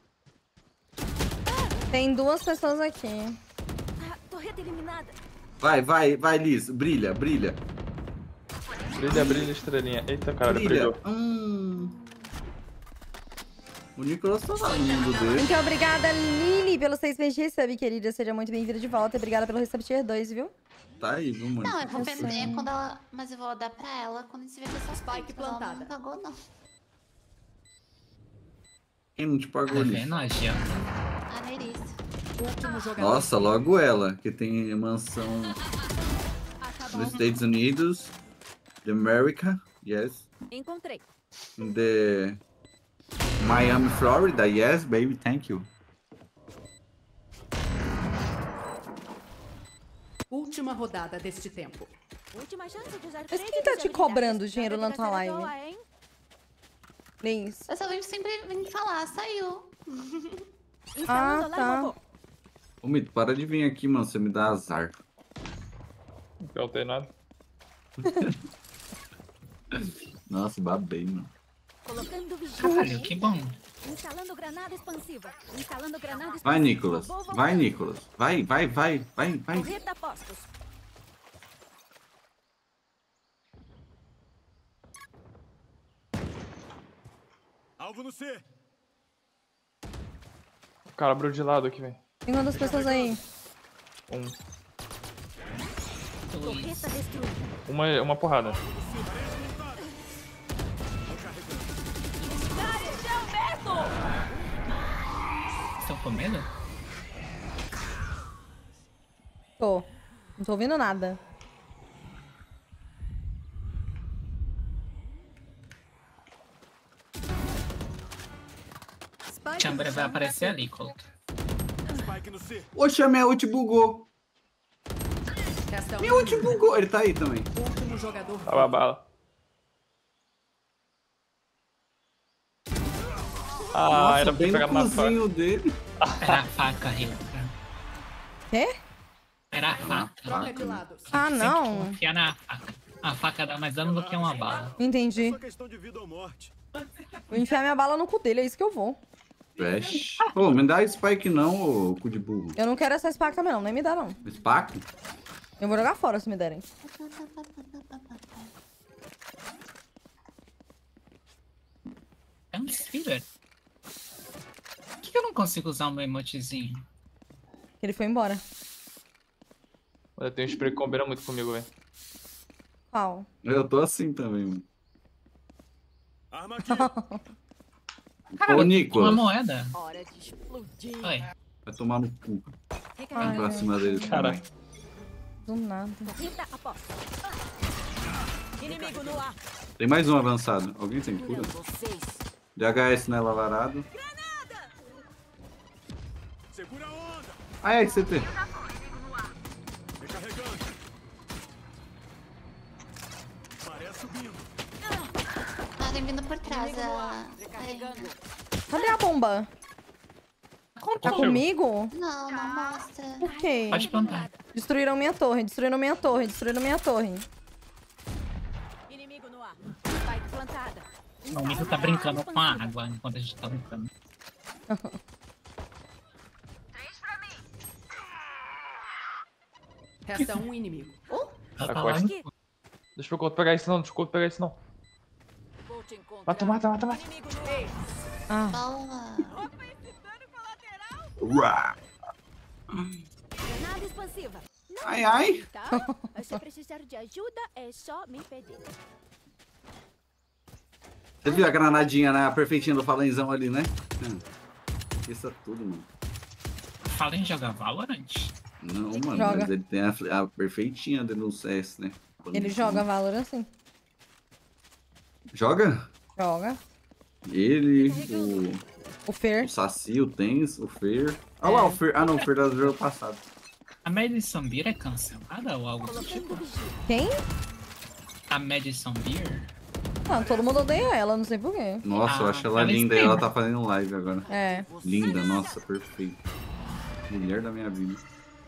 Tem duas pessoas aqui. Ah, torreta eliminada. Vai, Liz. Brilha. Brilha, estrelinha. Eita, caralho, Brilha. brilhou. O Nicolas tá lá no mundo dele. Muito obrigada, Lili, pelos 6 meses de resub, querida. Seja muito bem-vinda de volta. Obrigada pelo resub tier 2, viu? Tá aí, viu, mano? Não, eu vou Eu vender sei. quando ela. Mas eu vou dar pra ela quando a gente ver pessoas Spike plantada. Ela não pagou, não. Quem não te pagou, Tá Liz? vendo, Agia? A Nerissa. Último jogador. Nossa, logo ela, que tem mansão nos Estados Unidos, the America, yes, Encontrei. in the Miami, Florida, yes, baby, thank you. Última rodada deste tempo. Última chance de usar Mas frente quem tá de te cobrando habilidades. dinheiro na Nada tua vai ser à live? toa, hein? Liz. Eu só sempre vim falar, saiu. Instalando Ah, alarme robô. Ô, Mito, para de vir aqui, mano. Você me dá azar. Não perguntei nada. Nossa, babei, mano. Colocando vigia. Caralho, que bom. Instalando granada expansiva. Instalando granada expansiva. Vai, Nicolas. Robô Vai, voltando. Nicolas. Vai. Correta a postos. Alvo no C. O cara abriu de lado aqui, velho. Tem quantas pessoas aí? Correta destruída. Uma porrada. Estão com medo? Tô. Não tô ouvindo nada. Chamber vai aparecer ali, Couto. Spike no C. Oxe, a minha ult bugou. Resta um Minha ult inimigo. bugou. Ele tá aí também. Último jogador. Tava a bala. Ah, Nossa, era pra bem pegar no na faca. cozinho dele. Era a faca, Rico. Quê? Era a faca. Troca de lados. Ah, não. Confia na faca. A faca dá mais dano do que uma bala. Entendi. Só questão de vida ou morte. Vou enfiar minha bala no cu dele, é isso que eu vou. Trash. Pô, me dá Spike não, ô cu de burro. Eu não quero essa Spike também, não. Nem me dá, não. Spike? Eu vou jogar fora se me derem. É um Sphere. Por que eu não consigo usar o meu emotezinho? Ele foi embora. Olha, tem um spray que combina muito comigo, velho. Qual? Eu tô assim também, mano. Arma aqui. Cara, Ô, uma Nicolas. moeda. Hora de explodir. Oi. Vai tomar no cu. Vem Ai, pra cima dele Cara. também. Do nada. Correta a postos. Inimigo no ar. Tem mais um avançado. Alguém tem cura? Vocês. DHS nela varado. Segura a onda. Ai, CT. Recarregando. Maré subindo. Ah, tem vindo por trás. Recarregando. Cadê a bomba? Tá comigo? Não, não mostra. Por quê? Pode plantar. Destruíram minha torre, destruíram minha torre, destruíram minha torre. Inimigo no ar. Spike plantada. O amigo tá brincando com a água enquanto a gente tá brincando. Resta um inimigo. Ela Tá tá com lá essa. em- Deixa o Couto pegar isso não, deixa o Couto pegar isso não. Vou te encontrar. Mata, mata, mata, mata. Inimigo no ar. Ah, Boa. Granada expansiva. Não Ai, ai. tá? Se precisar de ajuda, é só me pedir. Você viu a granadinha, né? A perfeitinha do falenzão ali, né? Isso é tudo, mano. Fala em jogar Valorant. Não, mano, Joga. mas ele tem a perfeitinha dentro do CS, né? ele joga Valorant assim. Joga? Joga. Ele, O Fer. o Saci, o Tens, o Fer. Ah lá, o Fer. Ah não, o Fer do jogo passado. A Madison Beer é cancelada ou algo do tipo? Quem? A Madison Beer? Não, todo mundo odeia ela, não sei porquê. Nossa, eu Ah, acho ela ela é linda e ela streamer. tá fazendo live agora. É. Linda, nossa, perfeita. Mulher da minha vida.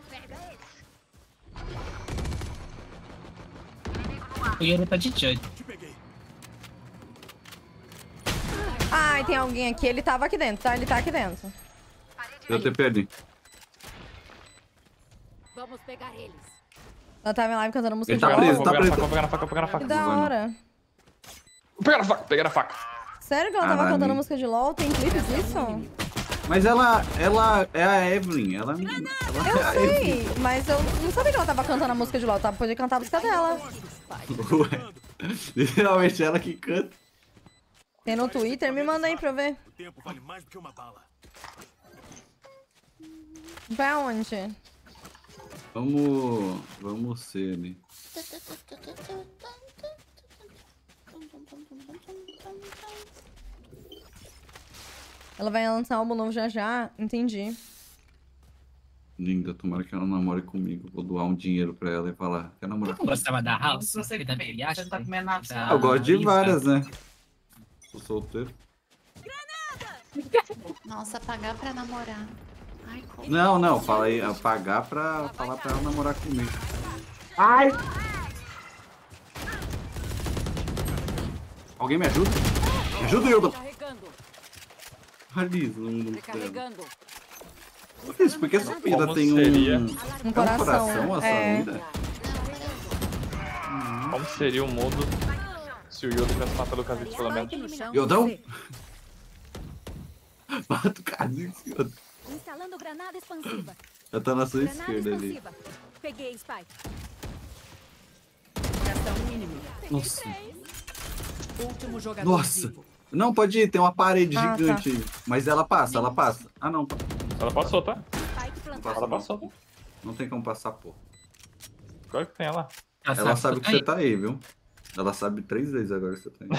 O Yoro tá de Judge. Te peguei. Ai, tem alguém aqui. Ele tava aqui dentro, tá? Ele tá aqui dentro. Eu te perdi. Vamos pegar eles. Ela tava em live cantando música Ele de tá Vou LOL. preso, pegar tá na preso. faca, vou pegar na faca, vou pegar na Que faca. da hora. Vou pegar na faca, peguei na faca. Sério que ela tava Caralho. cantando música de LOL? Tem clipe disso? Mas ela é a Evelyn. Ela é a Evelyn. Sei, mas eu não sabia que ela tava cantando a música de LOL. Ela podia cantar a música dela. Ué, literalmente ela que canta. Tem no Twitter? Me manda aí pra eu ver. O tempo vale mais do que uma bala. Vai aonde? Vamos ser ali. Ela vai lançar um álbum novo já já? Entendi. Linda, tomara que ela namore comigo. Vou doar um dinheiro pra ela e falar. Quer namorar Não comigo? gostava da House? E da Meliacha? Ah, eu gosto de várias, né? Tô solteiro. Nossa, pagar pra namorar. Ai, como... Não, fala aí, pagar pra falar pra ela namorar comigo. Ai! Alguém me ajuda? Me ajuda, Hilda! Ali, não Recarregando. isso, porque a sua vida Como tem seria? um coração a sua vida? Como seria o mundo se o Yoda tivesse matado o Kha'Zix pelo menos? Yodão? Mata o Kha'Zix, Yoda. Instalando granada expansiva. Já tá na sua Granada esquerda ali. expansiva. Peguei, Spike. Resta um inimigo. Nossa. Último jogador Nossa. vivo. Não, pode ir, tem uma parede Ah, gigante aí. Mas ela passa, ela passa. Ah, não. Ela passou, tá? Spike Não plantado. passa, Ela não. passou, tá? Não tem como passar, pô. Claro que tem ela. Ela sabe que você tá aí, viu? Ela sabe 3 vezes agora que você tá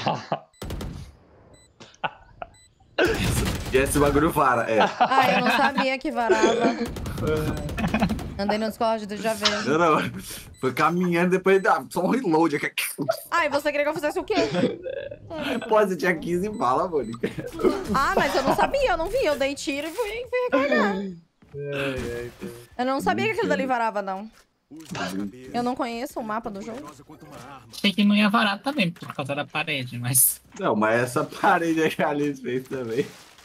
aí. E esse bagulho vara, é. Ah, eu não sabia que varava. Andei no Discord, eu já vejo. Não, foi caminhando, depois dá só um reload aqui. Ah, e você queria que eu fizesse o quê? Pô, você tinha 15 balas, Mônica. Ah, mas eu não sabia, eu não vi. Eu dei tiro e fui recarregar. Eu não sabia que aquilo dali varava, não. Eu não conheço o mapa do jogo. Achei que não ia varar também, por causa da parede, mas... Não, mas essa parede aí que a Alice fez também.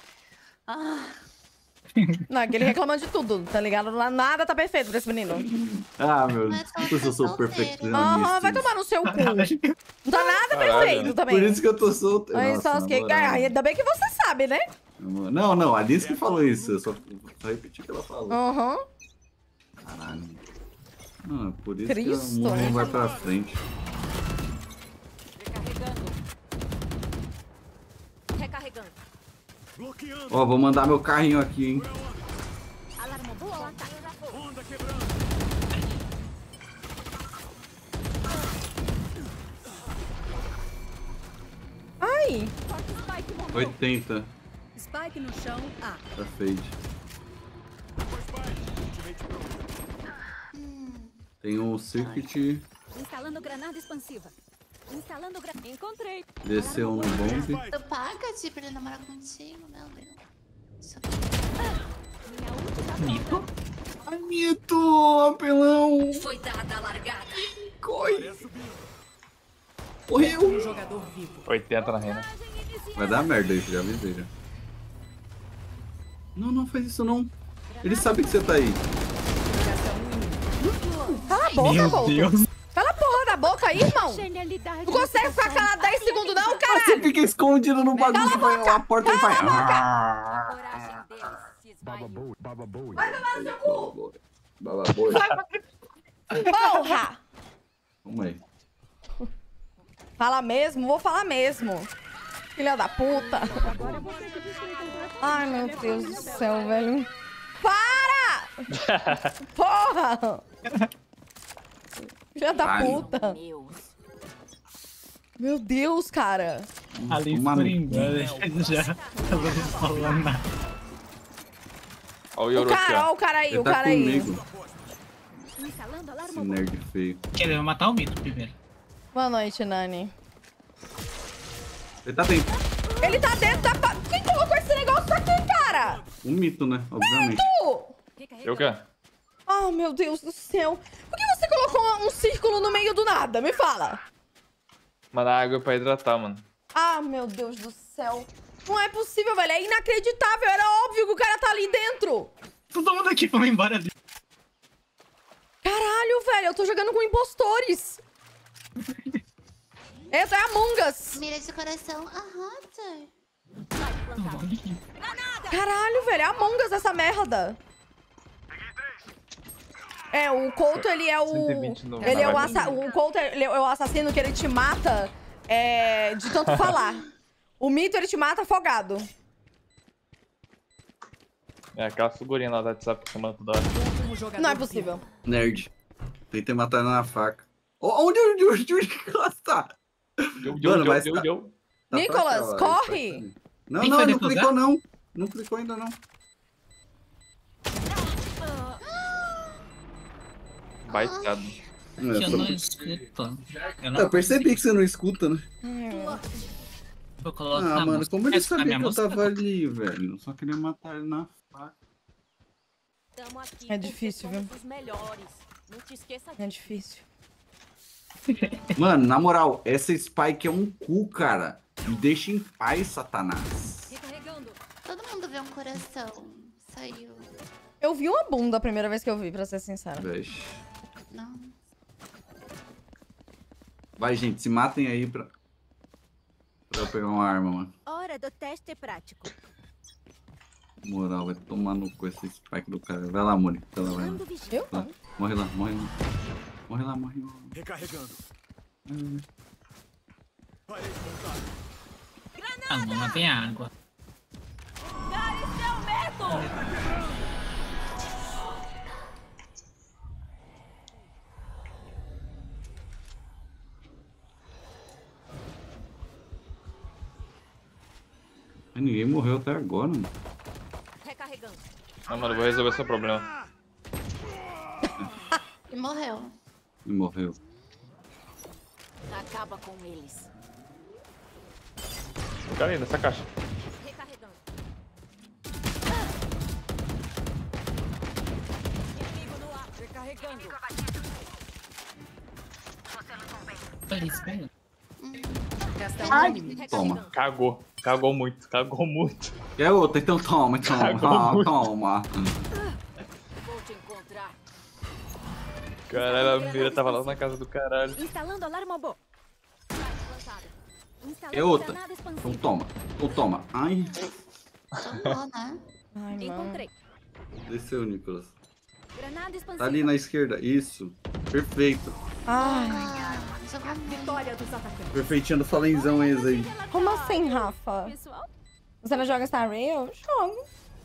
Não, aquele reclamando de tudo, tá ligado? Lá nada tá perfeito pra esse menino. Ah, meu Mas Deus, eu sou solteiro. perfeccionista. Aham, vai tomar no seu cu. Não tá nada Caralho. perfeito também. Por isso que eu tô solto. Aí Nossa, só na que... moral. Ainda bem que você sabe, né? Não, a Alice que falou isso. Eu só repeti o que ela falou. Aham. Caralho. Não, é por isso Cristo. que o mundo não vai pra frente. Recarregando. Bloqueando. Ó, vou mandar meu carrinho aqui, hein. Alarma boa, ataque. Onda quebrando. Ai. Spike morreu. 80 Spike no chão. A. pra fade. Tem um circuit. Instalando granada expansiva. Instalando granada. Encontrei. Desceu no bomb. Tu paga, tipo, pra ele namorar contigo, meu Deus. Isso Minha última Mito? Ai, Mito, apelão. Foi dada a largada. Corre. Correu. Um jogador vivo. 80 na rena. Vai dar merda isso, já avisei já. Não faz isso não. Ele sabe que você tá aí. Resta um inimigo. Cala a boca, Meu Volto. Deus. Cala a porra da boca aí, irmão. genialidade. Não consegue ficar calado 10 segundos não, Você caralho. fica escondido no bagulho, você vai a porta e faz. Coragem deles se esvaiu. Bababoi. Porra. Vamos aí. Fala mesmo, vou falar mesmo. Filha da puta. Ai, meu Deus do céu, velho. Para! Porra! Filha da Ai. puta. Meu Deus, cara. Ali Uma por engano, já tava falando nada. Olha o Yoro aqui, ó. Ó o cara aí, Ele o tá cara aí. comigo. Instalando Esse alarma boa. nerd feio. Querendo matar o mito primeiro. Boa noite, Nani. Ele tá dentro. Ele tá dentro da... Quem colocou esse negócio aqui, cara? Um mito, né? Obviamente. Eu o quê? Oh, meu Deus do céu. Por que você colocou um círculo no meio do nada? Me fala. Mandar água pra hidratar, mano. Ah, meu Deus do céu. Não é possível, velho. É inacreditável. Era óbvio que o cara tá ali dentro. Todo mundo aqui foi embora ali. Caralho, velho. Eu tô jogando com impostores. Essa é Among Us. Mira de coração. Hunter. Caralho, velho. É Among Us essa merda. É, o Couto, ele é o... 120 no- Ele é o, na o Couto, ele é o assassino que ele te mata de tanto falar. O Mito, ele te mata afogado. É aquela figurinha lá do WhatsApp que você manda toda hora. Último jogador Não é vivo. possível. Nerd. Tentei matar ela na faca. Onde ela tá? Mano, mas tá- Deu. tá Nicolas, pra cá, ó. corre! Não, Quem não, foi não defusar? clicou não. Não clicou ainda não. Baitado. Eu não escuto. Eu percebi que você não escuta, né? vou colocar Ah, a mano, música. como ele Essa é a sabia minha que eu música? tava ali, velho? Eu só queria matar ele na faca. Tamo aqui É porque difícil, somos viu? os melhores. Não te esqueça É disso. difícil. Mano, na moral, essa Spike é um cu, cara. Me deixa em paz, Satanás. Recarregando. Todo mundo vê um coração. Saiu. Eu vi uma bunda a primeira vez que eu vi, pra ser sincera. Vixe. Não. Vai, gente, se matem aí pra eu pegar uma arma, mano. Hora do teste prático. Moral, vai tomar no cu esse Spike do cara. Vai lá, Mônica. Vai lá, vai lá. Mando vigia. Eu? Vai. Morre lá, morre lá. Morre lá, morre lá. Recarregando. Parei de montar. A Luna tem água. Cara, esse é o método! Ninguém morreu até agora, mano. Recarregando. Ah, mano, eu vou resolver seu problema. E morreu. E morreu. Acaba com eles. Fica ali nessa caixa. Recarregando. Inimigo no ar. Recarregando. Feliz, velho. Resta um Ai. inimigo. Toma. Cagou. Cagou muito. Cagou muito. Quer outra? Então toma, toma. Cagou Ah, muito. toma. Vou te encontrar. Caralho, a mira tava lá na casa do caralho. Instalando alarme bom. Instalando É outra. granada expansiva. Então toma. Então toma. Ai. Tomou, né? Ai, mano. Encontrei. Desceu, Nicolas. Granada expansiva. Tá ali na esquerda. Isso. Perfeito. Ai. Ah, jogou muito. Vitória dos atacantes. Perfeitinho do falenzão esse aí. Como assim, Rafa? Pessoal, Você não joga Star Rail? Jogo.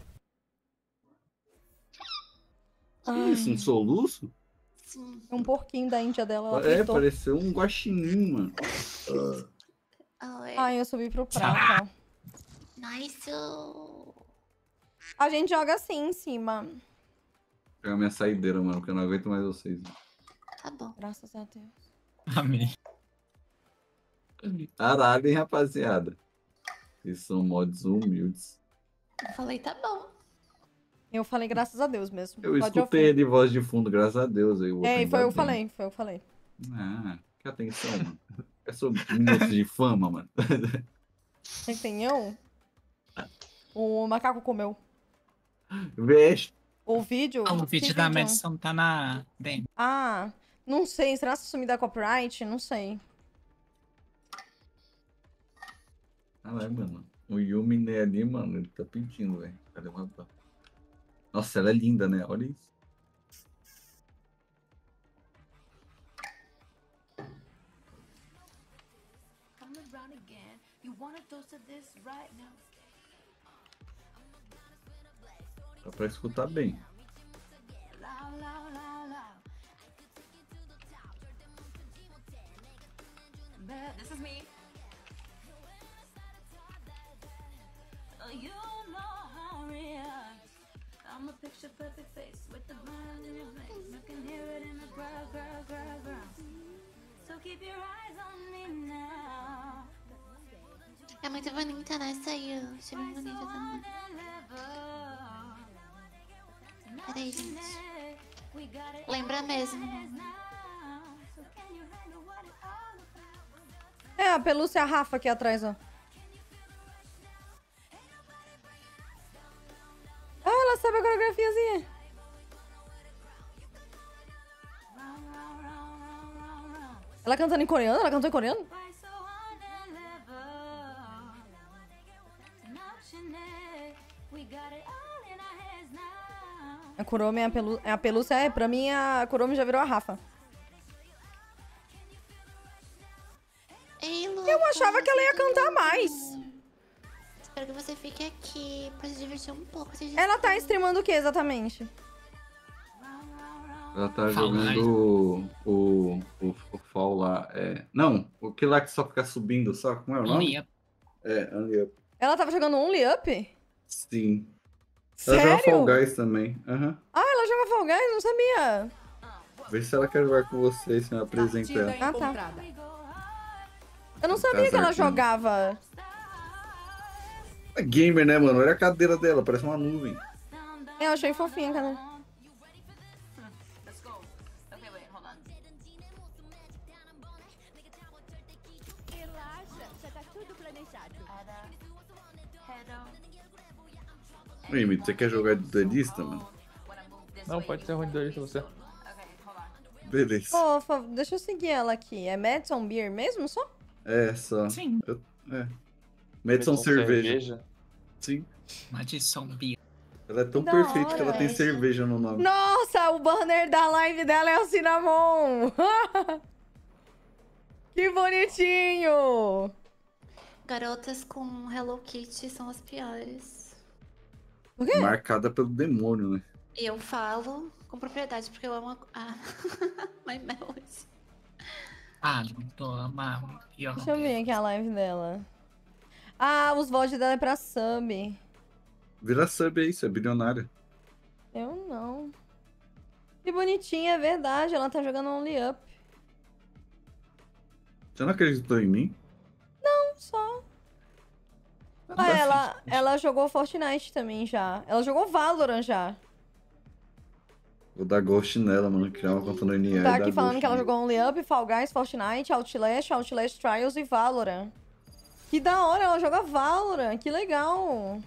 Isso, um soluço? Sim. Um porquinho da Índia dela, ela É, apertou. pareceu um guaxinim, mano. Oi. Ai, eu subi pro prata. Nice. A gente joga assim em cima. Vou pegar minha saideira, mano, porque eu não aguento mais vocês. Tá bom. Graças a Deus. Amém. Caralho, hein, rapaziada. Eles são mods humildes. Eu falei, tá bom. Eu falei graças a Deus mesmo. Eu Pode escutei ouvir. ele voz de fundo, graças a Deus. Aí, É, foi eu que falei, foi eu que falei. Ah, que atenção, mano. É sobre minutos de fama, mano. Quem tem eu? O macaco comeu. Vejo. O vídeo? O Que vídeo da Madison tá na... Bem, Ah, não sei. Será que isso me dá copyright? Não sei. Caralho, mano. O Yumi ali, mano, ele tá pedindo, velho. Cadê o rapaz? Nossa, ela é linda, né? Olha isso. Dá pra escutar bem. This is me. You know how I react. I'm a picture perfect face with the burn in your face. You can hear it in the growl. So keep your eyes on me now. É muito bonita, né? Saiu. Achei bem bonita também. Peraí, gente. Lembra mesmo. É, a pelúcia Rafa aqui atrás, ó. Ah, ela sabe a coreografiazinha. Ela cantando em coreano? Ela cantou em coreano? A Kurumi é a pelúcia. É, pra mim a Kurumi já virou a Rafa. Ei, Lu, Eu achava que ela ia cantar mais. Espero que você fique aqui pra se divertir um pouco. Ela tá streamando o que exatamente? Ela tá Fall jogando o Fall lá. É... Não, o que lá que só fica subindo, só? Como é o nome? Only Up. É, Only Up. Ela tava jogando Only Up? Sim. Ela joga Sério? Fall Guys também. Aham. Ah, ela joga Fall Guys? Não sabia. Vê se ela quer jogar com vocês, se eu apresento Partida ela. Ah, tá. encontrada. Eu não sabia que ela Casar com- jogava. É gamer, né, mano? Olha a cadeira dela, parece uma nuvem. Eu achei fofinha, cara. Let's go. Okay, wait, hold on. Relaxa, já tá tudo planejado. Oi, Mito, você quer jogar de duelista, mano? Não, pode ser ruim de duelista você. Beleza. Fofa, deixa eu seguir ela aqui. É Madison Beer mesmo, só? É, só. Sim. É. Madison cerveja. Sim. Madison Beer. Ela é tão Da perfeita que ela hora. tem cerveja no nome. Nossa, o banner da live dela é o Cinnamon. Que bonitinho. Garotas com Hello Kitty são as piores. Por quê? Marcada pelo demônio, né? E eu falo com propriedade, porque eu amo a My Melody. Ah, não tô amando. Deixa eu ver aqui a live dela. Ah, os VOD dela é pra sub. Vira sub aí, você é bilionária. Eu não. Que bonitinha, é verdade. Ela tá jogando Only Up. Você não acreditou em mim? Não, só. Ah, ela jogou Fortnite também já. Ela jogou Valorant já. Vou dar ghost nela, mano. Criar uma conta no NE. Tá aqui falando que ela jogou Only Up, Fall Guys, Fortnite, Outlast, Outlast Trials e Valorant. Que da hora, ela joga Valorant. Que legal.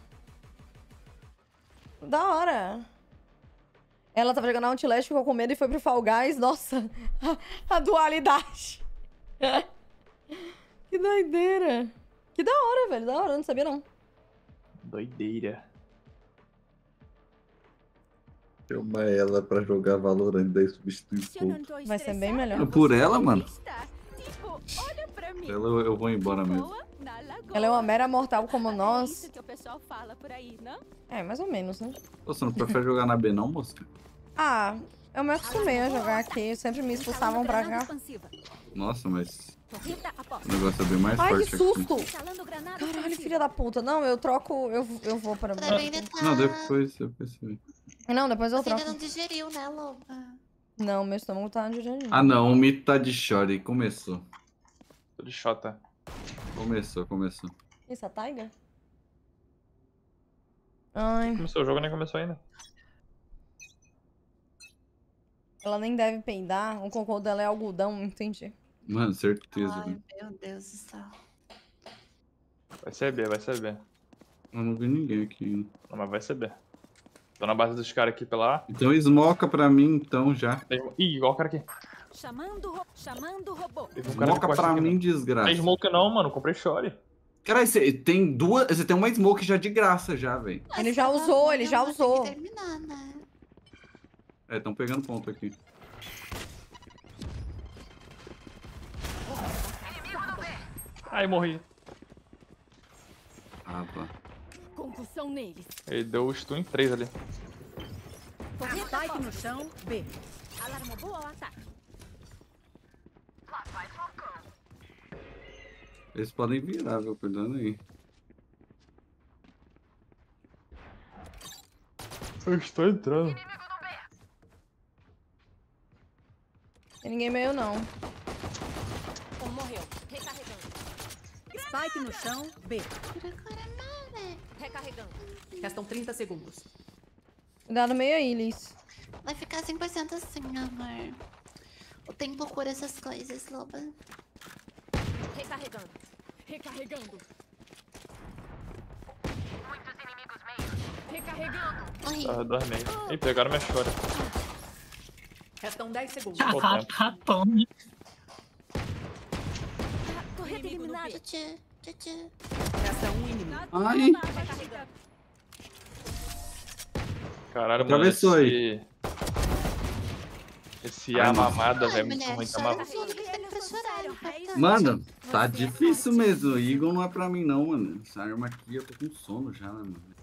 Da hora. Ela tava jogando Outlast, ficou com medo e foi pro Fall Guys. Nossa, a dualidade. Que doideira. Que da hora, velho. Da hora, não sabia não. Doideira. Chamar ela pra jogar Valorant, daí substituir Se eu não pouco. tô Vai ser bem estressada, melhor. Por ela, mano? está. Tipo, olha pra mim. Ela eu vou embora mesmo. Boa na lagoa. Ela é uma mera mortal como É nós. isso que o pessoal fala por aí, não? É, mais ou menos, né? Pô, você não prefere jogar na B não, moça? Ah, eu me acostumei a jogar aqui. Sempre me expulsavam pra cá. Nossa, mas Torreta a porta. o negócio é bem mais Ai, forte que aqui. susto! Instalando granada Caralho, explosiva. filha da puta. Não, eu troco. Eu vou para. Não, depois eu percebi. Não, depois eu Você ainda troco. não digeriu, né, Loba? Não, meu estômago tá digerindo. Ah não, o mito tá de short. Começou. Tô de Xota. Começou. Isso, a Taiga? Ai, Começou o jogo, nem começou ainda. ela nem deve peidar. O cocô dela é algodão, entendi. Mano, certeza. Ai, velho. meu Deus do céu. Vai ser B, vai ser B. Eu não vi ninguém aqui ainda. Não, mas vai ser B. Tô na base dos caras aqui pela A. Então esmoca pra mim, então, já. Ih, igual o cara aqui. Chamando robô. Teve um cara Esmoca que pra aqui, mim, mano. desgraça. Não é smoke não, mano. Comprei shore. Caralho, você tem duas. Você tem uma smoke já de graça, já, velho. Ele já usou, ele já usou. Tem que terminar, né? É, tão pegando ponto aqui. Ai, morri. Ah, pá. Concussão neles. Ele deu o stun em 3 ali. Spike no chão, B. Alarma boa ao ataque. Eles podem virar, viu? Cuidando aí. Eu estou entrando. Tem ninguém meio, não. Um morreu. Recarregando. Spike no chão, B. Recarregando. Restam 30 segundos. Cuidado meio aí, Liz. Vai ficar 100% assim, amor. O tempo cura essas coisas, Loba. Recarregando. Recarregando. Recarregando. Morri. Tá, dormei. Ih, pegaram minha shore. Restam 10 segundos. Rapone. Torreta eliminada. Tchê, tchê, tchê. Resta um inimigo. Ai! Recarregando. Caralho, mano. Atravessou aí. Esse Ai, A mano. mamada, Ai, velho. Muito mulher, ruim. Tá chora mal. tudo que tem pra chorar. Importante. Mano, tá difícil mesmo. Eagle não é pra mim, não, mano. Essa arma aqui eu tô com sono já, né, mano?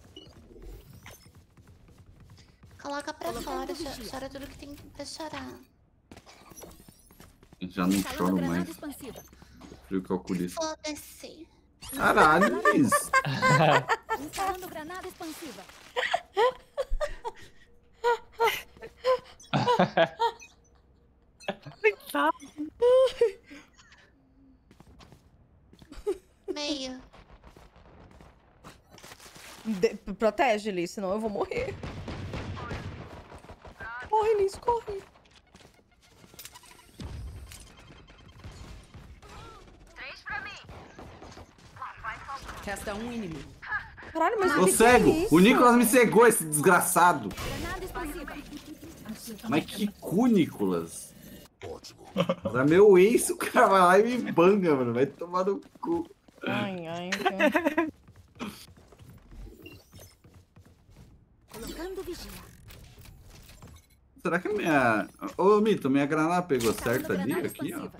Coloca pra fora, chora tudo que tem pra chorar. Eu já não Instalando choro granada mais. expansiva. Frio calculista. Foda-se. Caralho, Liz. Instalando granada expansiva. Meio. Protege, Liz, senão eu vou morrer. Corre, Liz, corre. Resta um inimigo. Caralho, mas Ô, que cego! é isso? O Nicolas me cegou, esse desgraçado. Granada expansiva. Mas que cu, Nicolas? Pra meu ex, o cara vai lá e me banga, mano. Vai tomar no cu. Ai, ai. Colocando vigia. Será que a minha... Ô, Mito, minha granada pegou certo ali? Granada Aqui, ó. expansiva.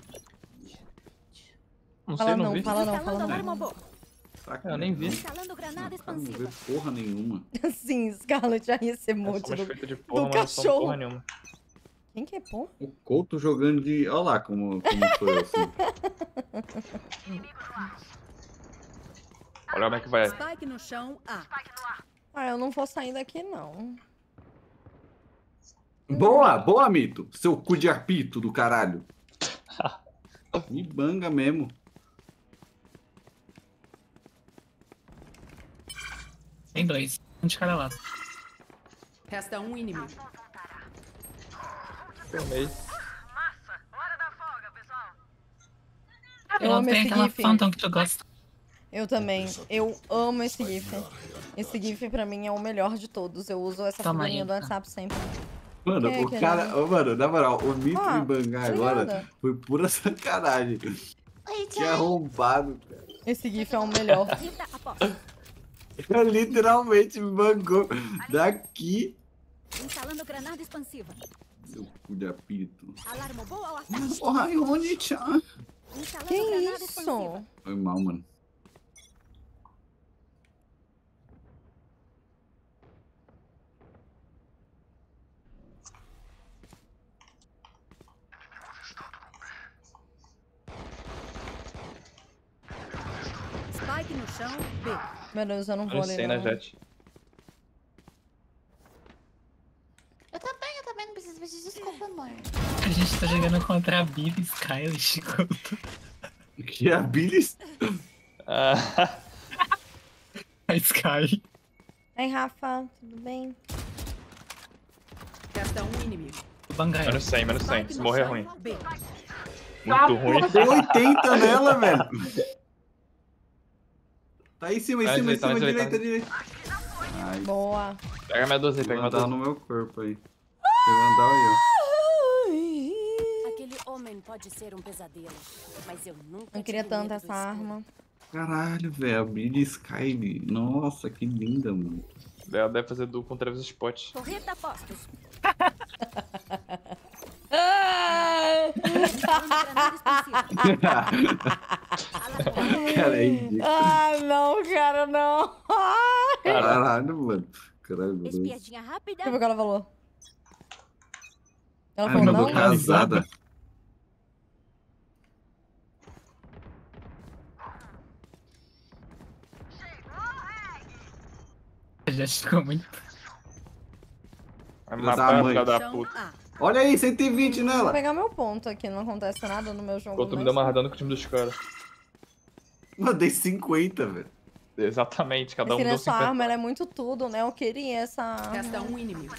Não Fala sei, não não, vi. fala não, Instalando fala alarma não. boa. Saca, Eu nem vi. Instalando granada Cara, não vê expansiva. porra nenhuma. Sim, Scarlett já ia ser muito Somos do... feitos de porra, do mas não somos cachorro. porra nenhuma. Quem que é pô? O Couto jogando de... Olha lá como sou eu, assim. Olha como é que vai. Spike no chão, A. Ah, eu não vou sair daqui, não. Boa, boa, Mito. Seu cu de arpito do caralho. Me banga mesmo. Tem 2. Um de cada lado. Resta um inimigo. Tomei. Eu amo tem esse aquela gif. Phantom que tu gosta. Eu também. Eu amo esse gif. Esse gif pra mim é o melhor de todos. Eu uso essa Toma figurinha aí, do tá. WhatsApp sempre. Mano, Que é o aquele cara... ali? Ô, mano, na moral, o Mito Ah, me bangar agora obrigada. foi pura sacanagem. Oi, Que Jay. arrombado, cara. Esse gif é o melhor. Rita, aposta. Ele literalmente me bangou daqui. Instalando granada expansiva. Seu cu de apito. Alarma boa ao ataque. Porra, Oni-chan. Instalando Que granada expansiva. isso? Foi mal, mano. Spike no chão, B. Meu Deus, eu não Eu vou não ali, sei, né, não. Jet? Eu também não preciso pedir desculpa, amor. A gente tá jogando contra a Bibi, Skyler, Chico. Que é a Billy? Ah, A Sky. Ei, Rafa, tudo bem? Resta um inimigo. O Bangai. menos 100, menos 100. Spike Se no morrer é chão, ruim. B. Muito ruim. Deu 80 nela, velho. Tá aí em cima, Tá na direita, direita, direita. Ai, Boa. Pega minha 12 aí, vou pega minha andar 12. no meu corpo aí. Eu vou andar aí, ó. Aquele homem pode ser um pesadelo, mas eu nunca Não queria tive tanto medo do essa escuro. arma. Caralho, velho, a Billy Sky. Nossa, que linda, mano. Ela deve fazer duo com Travis Spot. Corrida postos. Ah! Granada expansiva. Cara, é ridículo. Ah, não, cara, não. Ai. Caralho, mano. Caralho, meu Deus. Espiadinha rápida. Deixa eu ver o que ela falou. Ela Ai, falou mandou não? casada. Já ficou muito. Vai Filha matar da a mãe. filha da Chão, puta. A. Olha aí, 120 Vou nela. pegar meu ponto aqui, não acontece nada no meu jogo. Enquanto me mas- deu mais dano que o time dos caras. Mandei 50, velho. Exatamente, cada um Esse deu nessa 50. arma, ela é muito tudo, né? Eu queria essa arma. Resta um inimigo.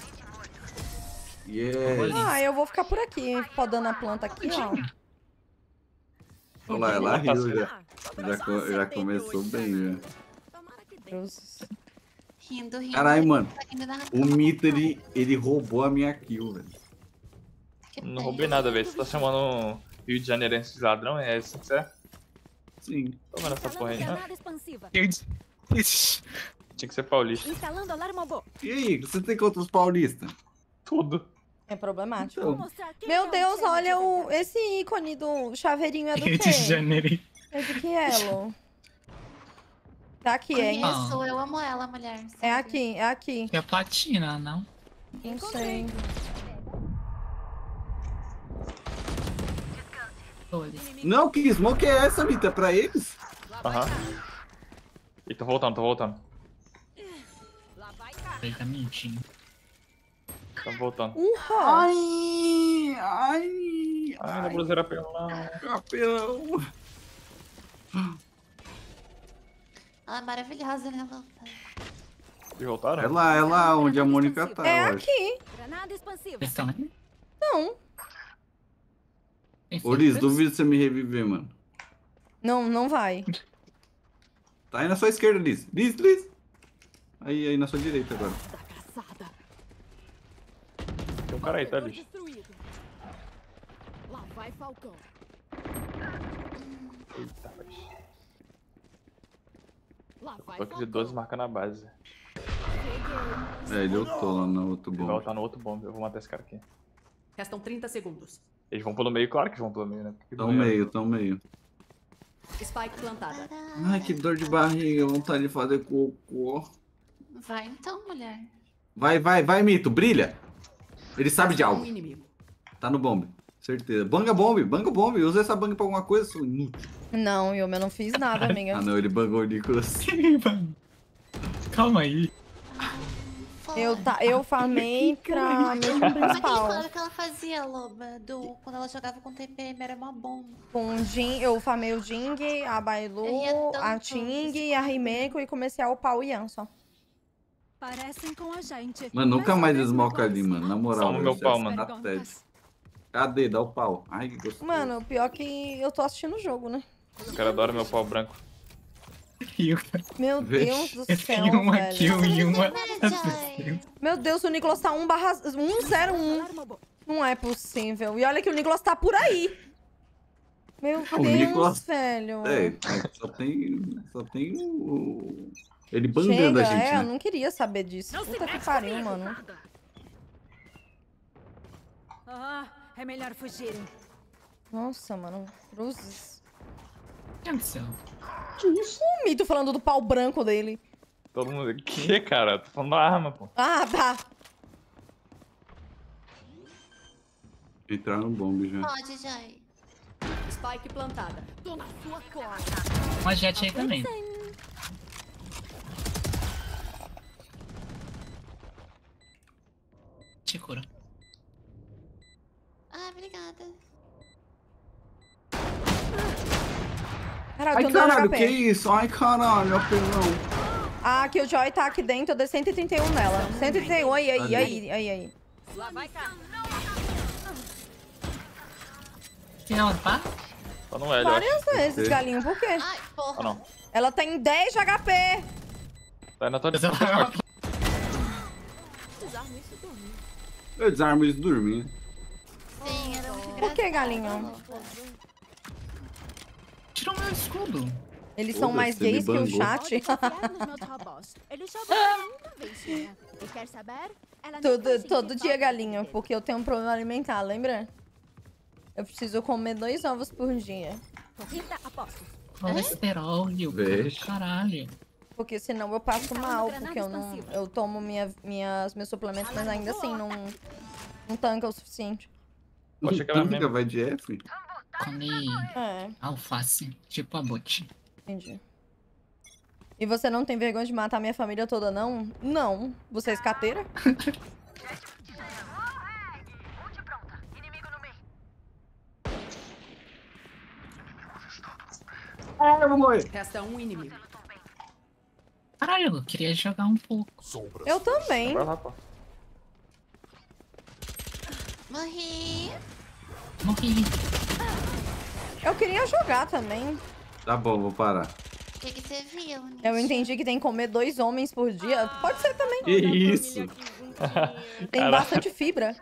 Yeah. Ah, eu vou ficar por aqui, podando a planta aqui, ó. Olha lá, ela riu já. Só Já começou bem, já. Deus. Rindo, rindo. Caralho, mano. Tá rindo na O Mito, ele roubou a minha kill, velho. Que Não pena. roubei nada, velho. Você tá chamando Rio de Janeirense de ladrão? É isso que você é? Sim. Toma nessa porra aí. Granada expansiva. Tinha que ser paulista. Instalando alarma boa. E aí, você tem contra os paulistas? Tudo. É problemático. Então. Mostrar quem Meu é um Deus, cheiro olha de o... esse ícone do chaveirinho é do Rio de quê? Janeiro. É de que elo? Tá aqui, é, Conheço, eu amo ela, mulher. é sério. aqui, é aqui. É platina, não? Não sei. Olha. Não, que smoke é essa, Mito? É pra eles? Aham. E tô voltando, tô voltando. Ele tá mentindo. Tô voltando. Ai, Ai, da bruseira apelão. Capelão. Ela é maravilhosa, né, Luta? Eles voltaram? É lá onde a Mônica tá, É eu acho. aqui. Granada expansiva. Eles estão aí? Não. Enfim, Ô, Liz, eles- duvido você me reviver, mano. Não vai. Tá aí na sua esquerda, Liz. Liz. Aí na sua direita agora. Tem um cara aí, tá, Liz? Lá vai Falcão. Eita, rapaz. Lá vai Tô aqui de 12 marcando a base. Eu tô lá no outro Ele vai bom. voltar no outro bomb. Eu vou matar esse cara aqui. Restam 30 segundos. Eles vão pelo meio, claro que eles vão pelo meio, né? Porque Tão meio. Spike plantada. Ai, que dor de barriga, vontade de fazer cocô. Vai então, mulher. Vai, Mito, brilha. Ele sabe de Um algo. inimigo. Tá no bomb, certeza. Banga bomb. Usa essa bang pra alguma coisa, seu inútil. Não, eu não fiz nada, amiga. Ah, não, ele bangou o Nicolas. Calma aí. Eu farmei pra mission Mas quem principal. falava que ela fazia, Loba? Quando ela jogava com TPM era mó bom. Com o Jing, eu farmei o Jing, a Bailu, Eu ia tanto a Ting, a Rimeko e comecei a upar o Yan só. Parecem com a gente. Mano, nunca Mas mais talvez esmoca uma ali, mano. Na moral, Salva meu velho, pau, você mano. tá tédio. Cadê? Dá o pau. Ai, que gostoso. Mano, o pior é que eu tô assistindo o jogo, né? Os caras adoram meu pau branco. Meu Deus Vixe. do Eu céu, tenho uma velho. kill e uma Jai. Meu Deus, o Nicolas tá 1/101. Não é possível. E olha que o Nicolas tá por aí. Meu O Deus, Nicolas- velho. Só tem o... Ele bangando Chega, a gente, eu né? não queria saber disso. Não se Puta que mete pariu, comigo. mano. Ah, é melhor fugirem. Nossa, mano. Cruzes. O que aconteceu? O Mito falando do pau branco dele. Todo mundo. Que, cara? Tô falando da arma, pô. Ah, tá. Entrar no bomb já. Pode, Jai. Spike plantada. Tô na sua cola. Uma jet aí também. Te cura. Ah, obrigada. Caralho, Ai, tem um dano caralho, HP. que isso? Ai, caralho, apelão. A Killjoy tá aqui dentro, eu dei 131 nela. 131, aí. Lá vai cá. Final, tá? Tá no L, eu acho. Várias vezes, galinho, por quê? Ai, porra. Ah, não. Ela tem 10 de HP. Tá aí na tua Mas ela- Desarmo isso dormir. Eu desarmo eles dormindo. Sim, era muito Por que, engraçado, galinho? Loba. Tirou meu escudo. Eles são mais Foda-se, ele gays que o bangou. chat. Pode confiar nos meus robôs. Eles jogam uma vezinha. E quer saber? Ela não consegue Todo dia, falar galinho, dele. porque eu tenho um problema alimentar, lembra? Eu preciso comer 2 ovos por dia. Corrida a postos. Colesterol, e o Vixe. caralho. Porque senão eu passo Instalando mal, granada porque expansiva. eu tomo meus suplementos, mas ainda assim não tanca o suficiente. Eu achei que era Tâmica mesmo. vai de F? Come É, alface, tipo a bote. entendi. E você não tem vergonha de matar minha família toda, não? Não. Você é escateira? Ah, eu vou morrer. Resta um inimigo. Caralho, eu queria jogar um pouco. Eu também. Vai lá, pô. Morri. Morri. Eu queria jogar também. Tá bom, vou parar. O que você viu, Nish? Eu entendi que tem que comer 2 homens por dia. Pode ser também. Que isso? Tem Caralho. bastante fibra.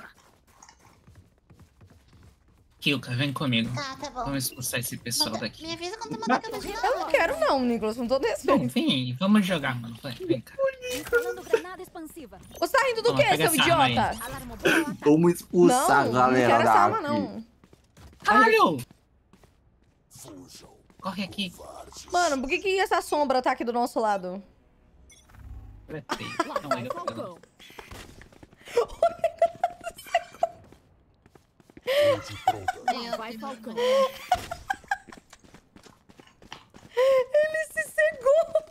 Kilka, vem comigo. Tá, tá bom. Vamos expulsar esse pessoal daqui. Me avisa quando mandar cabeça de Eu não quero não, Nicolas, com todo Bom, respeito. vem aí, vamos jogar, mano. Vai, vem cá. Instalando granada expansiva. Você tá rindo do Toma, quê, pega seu essa arma aí. idiota? Alarma boa. Vamos expulsar Não, a não galera quero essa arma, daqui. não. Caralho! Corre aqui. Mano, por que essa sombra tá aqui do nosso lado? Pretei. Lá Não vai é Falcão. Lá vai Falcão. Ele se cegou.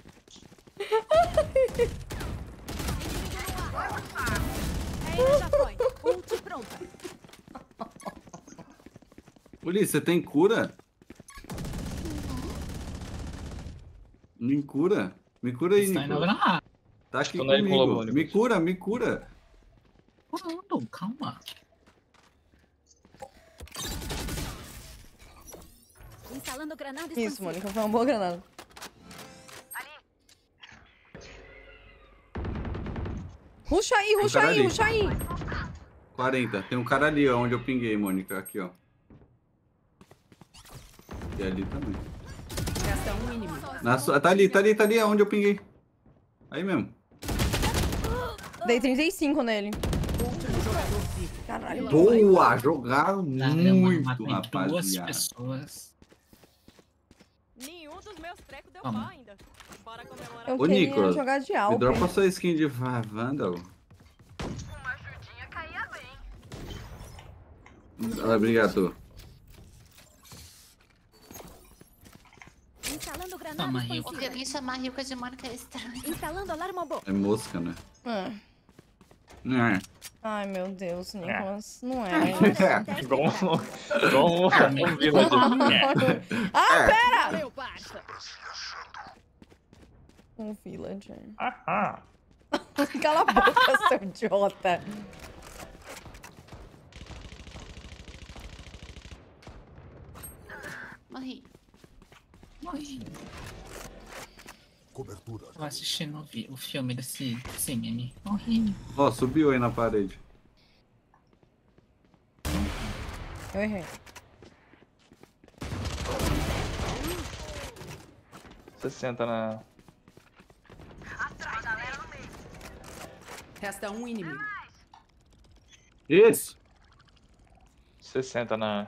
Ele já foi. Ult pronta. Ulisses, você tem cura? Me cura? Me cura aí, Está indo Nicolas. lá. Tá aqui Tô nele com o lobo, comigo. Nicolas. Me cura, me cura. Pulando, calma. Instalando granada Isso, expansiva. Mônica, foi uma boa granada. Ruxa aí, ruxa cara aí, ali. ruxa aí. 40. Tem um cara ali, ó, onde eu pinguei, Mônica. Aqui, ó. E ali também. Resta um inimigo. Tá ali, tá ali, tá ali, onde eu pinguei. Aí mesmo. Dei 35 nele. Último jogador vivo. Caralho. Boa! Jogaram Caramba, muito, matei duas rapaziada. pessoas. Nenhum dos meus trecos deu Toma. pau ainda. Bora comemorar. Eu Ô, queria Nicolas, jogar de me Alper. dropa sua skin de Vandal. Uma ajudinha caía bem. Obrigado. Instalando granada Toma aí, O que alguém chamar Ryuka de Mônica é estranho. Instalando alarma bom. É mosca, né? É. É. Ai, meu Deus, Nicolas. Não é. Igual um vila de... Ah, pera! Valeu, parça. Um villager. Ah, Cala a boca, seu idiota. Morri. Morri. Cobertura. Tô assistindo o filme desse meme. Morri. Ó, subiu aí na parede. Eu errei. 60 na... Resta um inimigo. Isso! 60 na...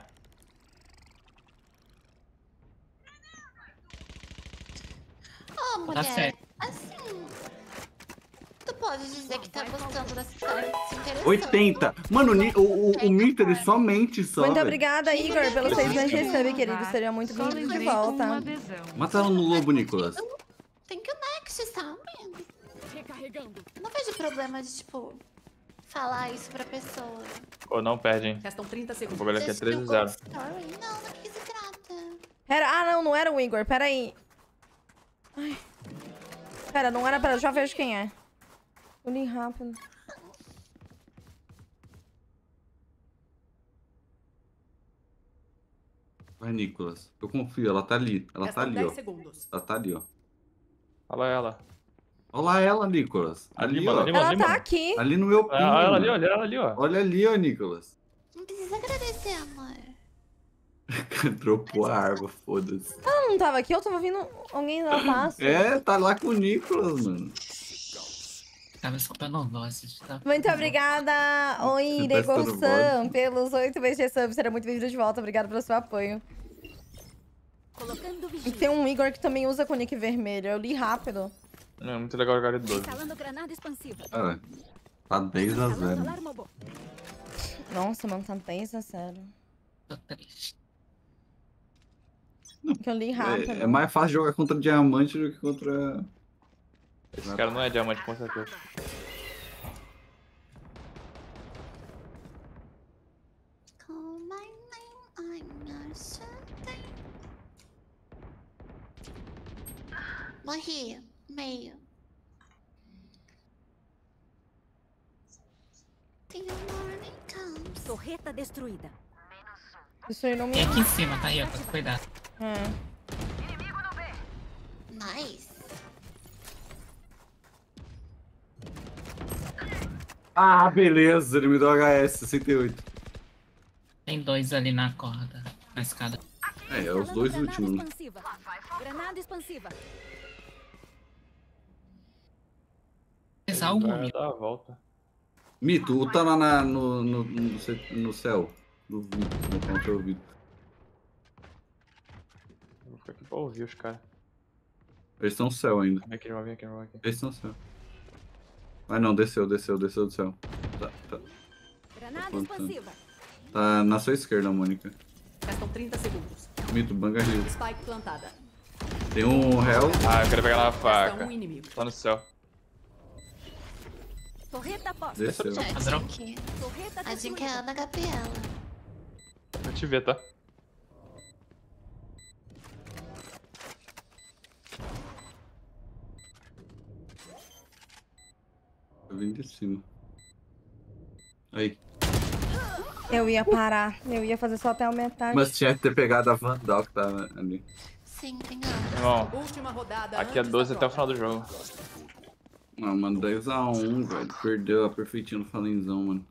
Ô, mulher, certo. assim... Tu pode dizer que tá gostando dessa série, se interessou. 80! Mano, o Mito, ele só mente só, Muito velho. obrigada, Igor, pelos 6 meses de sub, querido. Seria muito Só bem-vindo de lembrei com uma volta. adesão. Mata ela no lobo, Nicolas. Tem que o Next, sabe? Recarregando. Não vejo problema de, tipo, falar isso pra pessoa. Pô, não perde, hein? Restam 30 O segundos. bagulho aqui é Just do 13-0. Ghost Story. Não, do que se trata? Pera, ah, não, não era o Igor, pera aí. Ai. Pera, não era, pera, eu já vejo quem é. Eu li rápido. Vai, Nicolas. Eu confio, ela tá ali. Ela tá Restam ali, 10 ó. segundos. Ela tá ali, ó. Olha ela. Olha lá ela, Nicolas. Ali, mano, ó. ali, mano, Ela ali, tá mano. aqui. Ali no meu ping. Olha ela ali, mano. olha ela ali, ó. Olha ali, ó, Nicolas. Não precisa agradecer, amor. Dropou a arma, foda-se. Ela não tava aqui, eu tava ouvindo alguém dar passo. É, tá lá com o Nicolas, mano. Tava escutando vozes. Tá? Muito obrigada, oi, Tá escutando Degoção, pelos 8 meses de sub. Será muito bem-vindo de volta. Obrigada pelo seu apoio. Colocando E vigia. tem um Igor que também usa com o nick vermelho. Eu li rápido. É muito legal jogar de 12. Instalando granada expansiva. Cara, tá 10 a 0. Instalando alarma bom. Nossa, mano, tá 10 a 0. Tô triste. Que eu li rápido. É mais fácil jogar contra diamante do que contra... Esse cara não é diamante, com certeza. Call my name, I'm not something. Morri. Meio. Till morning comes. Torreta destruída. Isso aí não me... E aqui em cima, tá, Ryuka? Cuidado. É. Nice. Ah, beleza. Ele me deu HS 68. Tem dois ali na corda, na escada. É os dois Instalando últimos, né? Granada expansiva. Granada expansiva. Fez algo, Vai dar a volta. Mito, tá lá no céu. Do vidro, no contra o vidro. Vou ficar aqui pra ouvir os caras. Eles estão no céu ainda. Vem aqui, vem aqui, vem aqui. Eles estão no céu. Ah não, desceu do céu. Tá Granada Apontando. expansiva. Tá na sua esquerda, Mônica. Restam 30 segundos. Mito, banga rio. Spike plantada. Tem um réu. Ah, eu quero pegar na Resta faca. um inimigo. Tá no céu. Torreta posta. Desceu. Padrão. Aqui. Torreta A dica é destruída. Ana Gabriela. Vou te ver, tá? Tô vindo de cima. Aí. Eu ia parar. Eu ia fazer só até a metade. Mas tinha que ter pegado a Vandal que tá ali. Sim, tem Irmão, Última rodada. aqui é 12 até o final do jogo. Não, mano, 10-1, velho. Perdeu a perfeitinha no Falenzão, mano.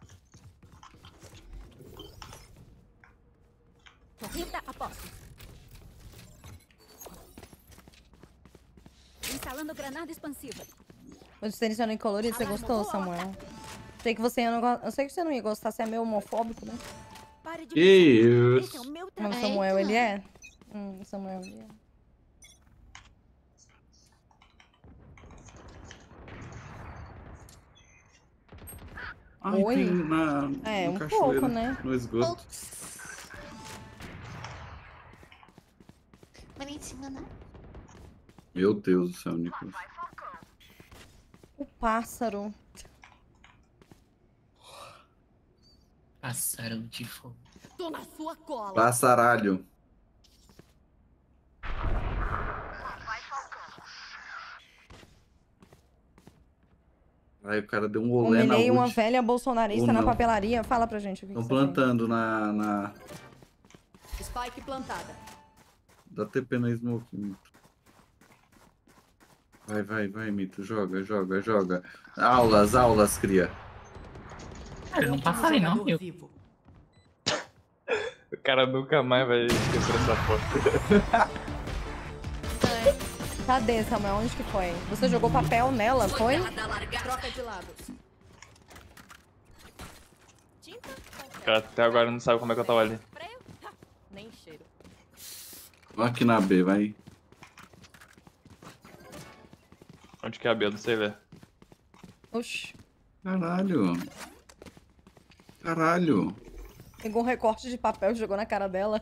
Torreta a posto. Instalando granada expansiva. O diferenciando em colorido, você gostou, Samuel? Sei que você não Eu sei que você não ia gostar, você é meio homofóbico, né? Pare de Isso. Esse é o meu Não, trabalho. Samuel, ele é? Samuel, ele é. Ai, Oi? tem na Um cachoeira, pouco, né? no esgoto. Bonitinho, né? Meu Deus do céu, Nicolas. O pássaro. Pássaro de fogo. Tô na sua cola. Passaralho. Aí o cara deu um olé na Humilhei uma ult. velha bolsonarista Ou na não. papelaria. Fala pra gente o que Estão você fez. plantando na... Spike plantada. Dá TP na smoke, Mito. Vai, Mito. Joga. Aulas, cria. Cara, eu não passarei não, eu. Vivo. O cara nunca mais vai esquecer essa foto. Cadê, Samuel? Onde que foi? Você jogou papel nela, foi? Troca de lados. O cara até agora não sabe como é que eu tava ali. Nem cheiro. Aqui na B, vai. Onde que é a B? Eu não sei ver. Oxi. Caralho. Pegou um recorte de papel e jogou na cara dela.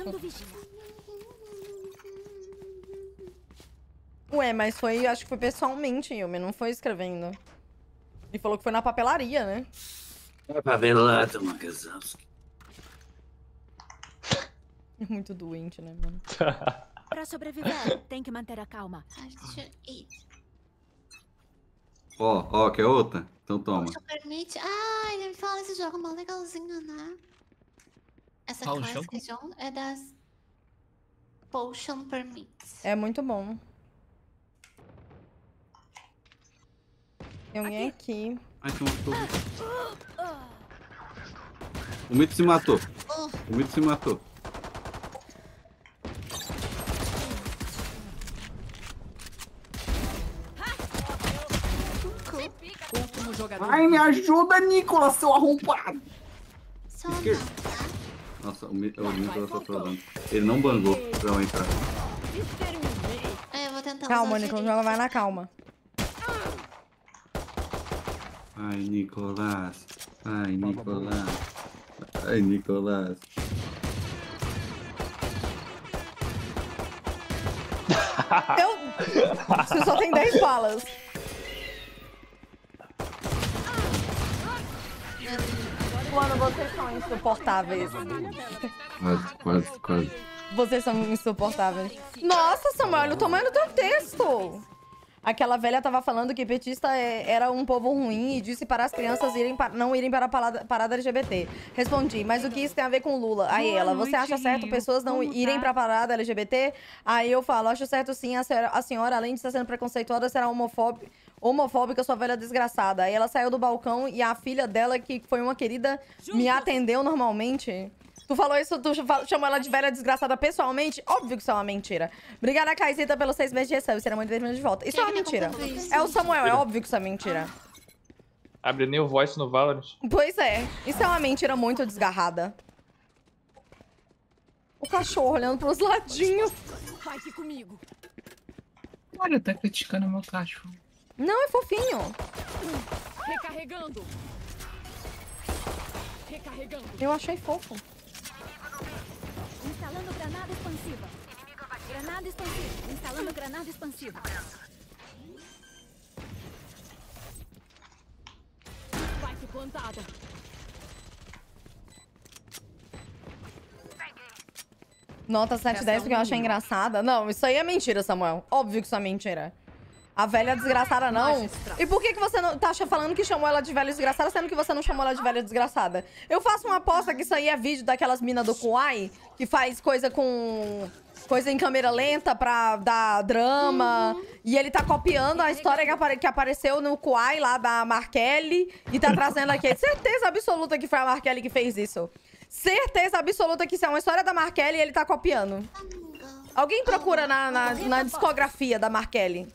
Ué, mas foi, acho que foi pessoalmente, Yumi, não foi escrevendo. Ele falou que foi na papelaria, né? Papelada, Makazowski. É muito doente, né, mano? Pra sobreviver, tem que manter a calma. Ó, quer outra? Então toma. Permite. Ah, ele me fala esse jogo mó legalzinho, né? Essa Qual classe jogo? de jogo é das Potion Permits. É muito bom. Tem alguém aqui. Ai, tem uma torre. O Mito se matou. Último jogador. Ai, me ajuda, Nicolas, seu arrombado. Só Esquerda. Nossa, o Nicolas tá trolando. Ele não bangou pra eu entrar. Eu vou tentar Calma, usar Nicolas, joga, vai na calma. Ai, Nicolas. Ai, Nicolas. Você só tem 10 balas. Mano, vocês são insuportáveis. Quase. Vocês são insuportáveis. Nossa, Samuel, olha o tamanho do teu texto. Aquela velha tava falando que petista era um povo ruim e disse para as crianças não irem para a parada LGBT. Respondi, mas o que isso tem a ver com Lula? Aí Boa ela, você noite, acha certo Rio. pessoas não Como irem tá? para a parada LGBT? Aí eu falo, acho certo sim, a senhora, além de estar sendo preconceituosa, será homofóbica, sua velha desgraçada. Aí ela saiu do balcão e a filha dela, que foi uma querida, me atendeu normalmente. Tu falou isso, chamou ela de velha desgraçada pessoalmente? Óbvio que isso é uma mentira. Obrigada, Caizita, pelos 6 meses de recebe. Será muito bem-vindo de volta. Isso é uma mentira. É o Samuel, é óbvio que isso é mentira. Abre New Voice no Valorant. Pois é, isso é uma mentira muito desgarrada. O cachorro olhando pros ladinhos. Vai aqui comigo. Olha, tá criticando meu cachorro. Não, é fofinho. Recarregando. Eu achei fofo. Instalando granada expansiva. Granada expansiva. Instalando granada expansiva. Spike plantada. Nota 710 porque eu achei engraçada. Não, isso aí é mentira, Samuel. Óbvio que isso é mentira. A velha desgraçada não? E por que você não tá falando que chamou ela de velha desgraçada, sendo que você não chamou ela de velha desgraçada? Eu faço uma aposta que isso aí é vídeo daquelas minas do Kuai, que faz coisa com... coisa em câmera lenta pra dar drama. E ele tá copiando a história que apareceu no Kuai lá da Markelly e tá trazendo aqui. Certeza absoluta que foi a Markelly que fez isso. Certeza absoluta que isso é uma história da Markelly e ele tá copiando. Alguém procura na discografia da Markelly.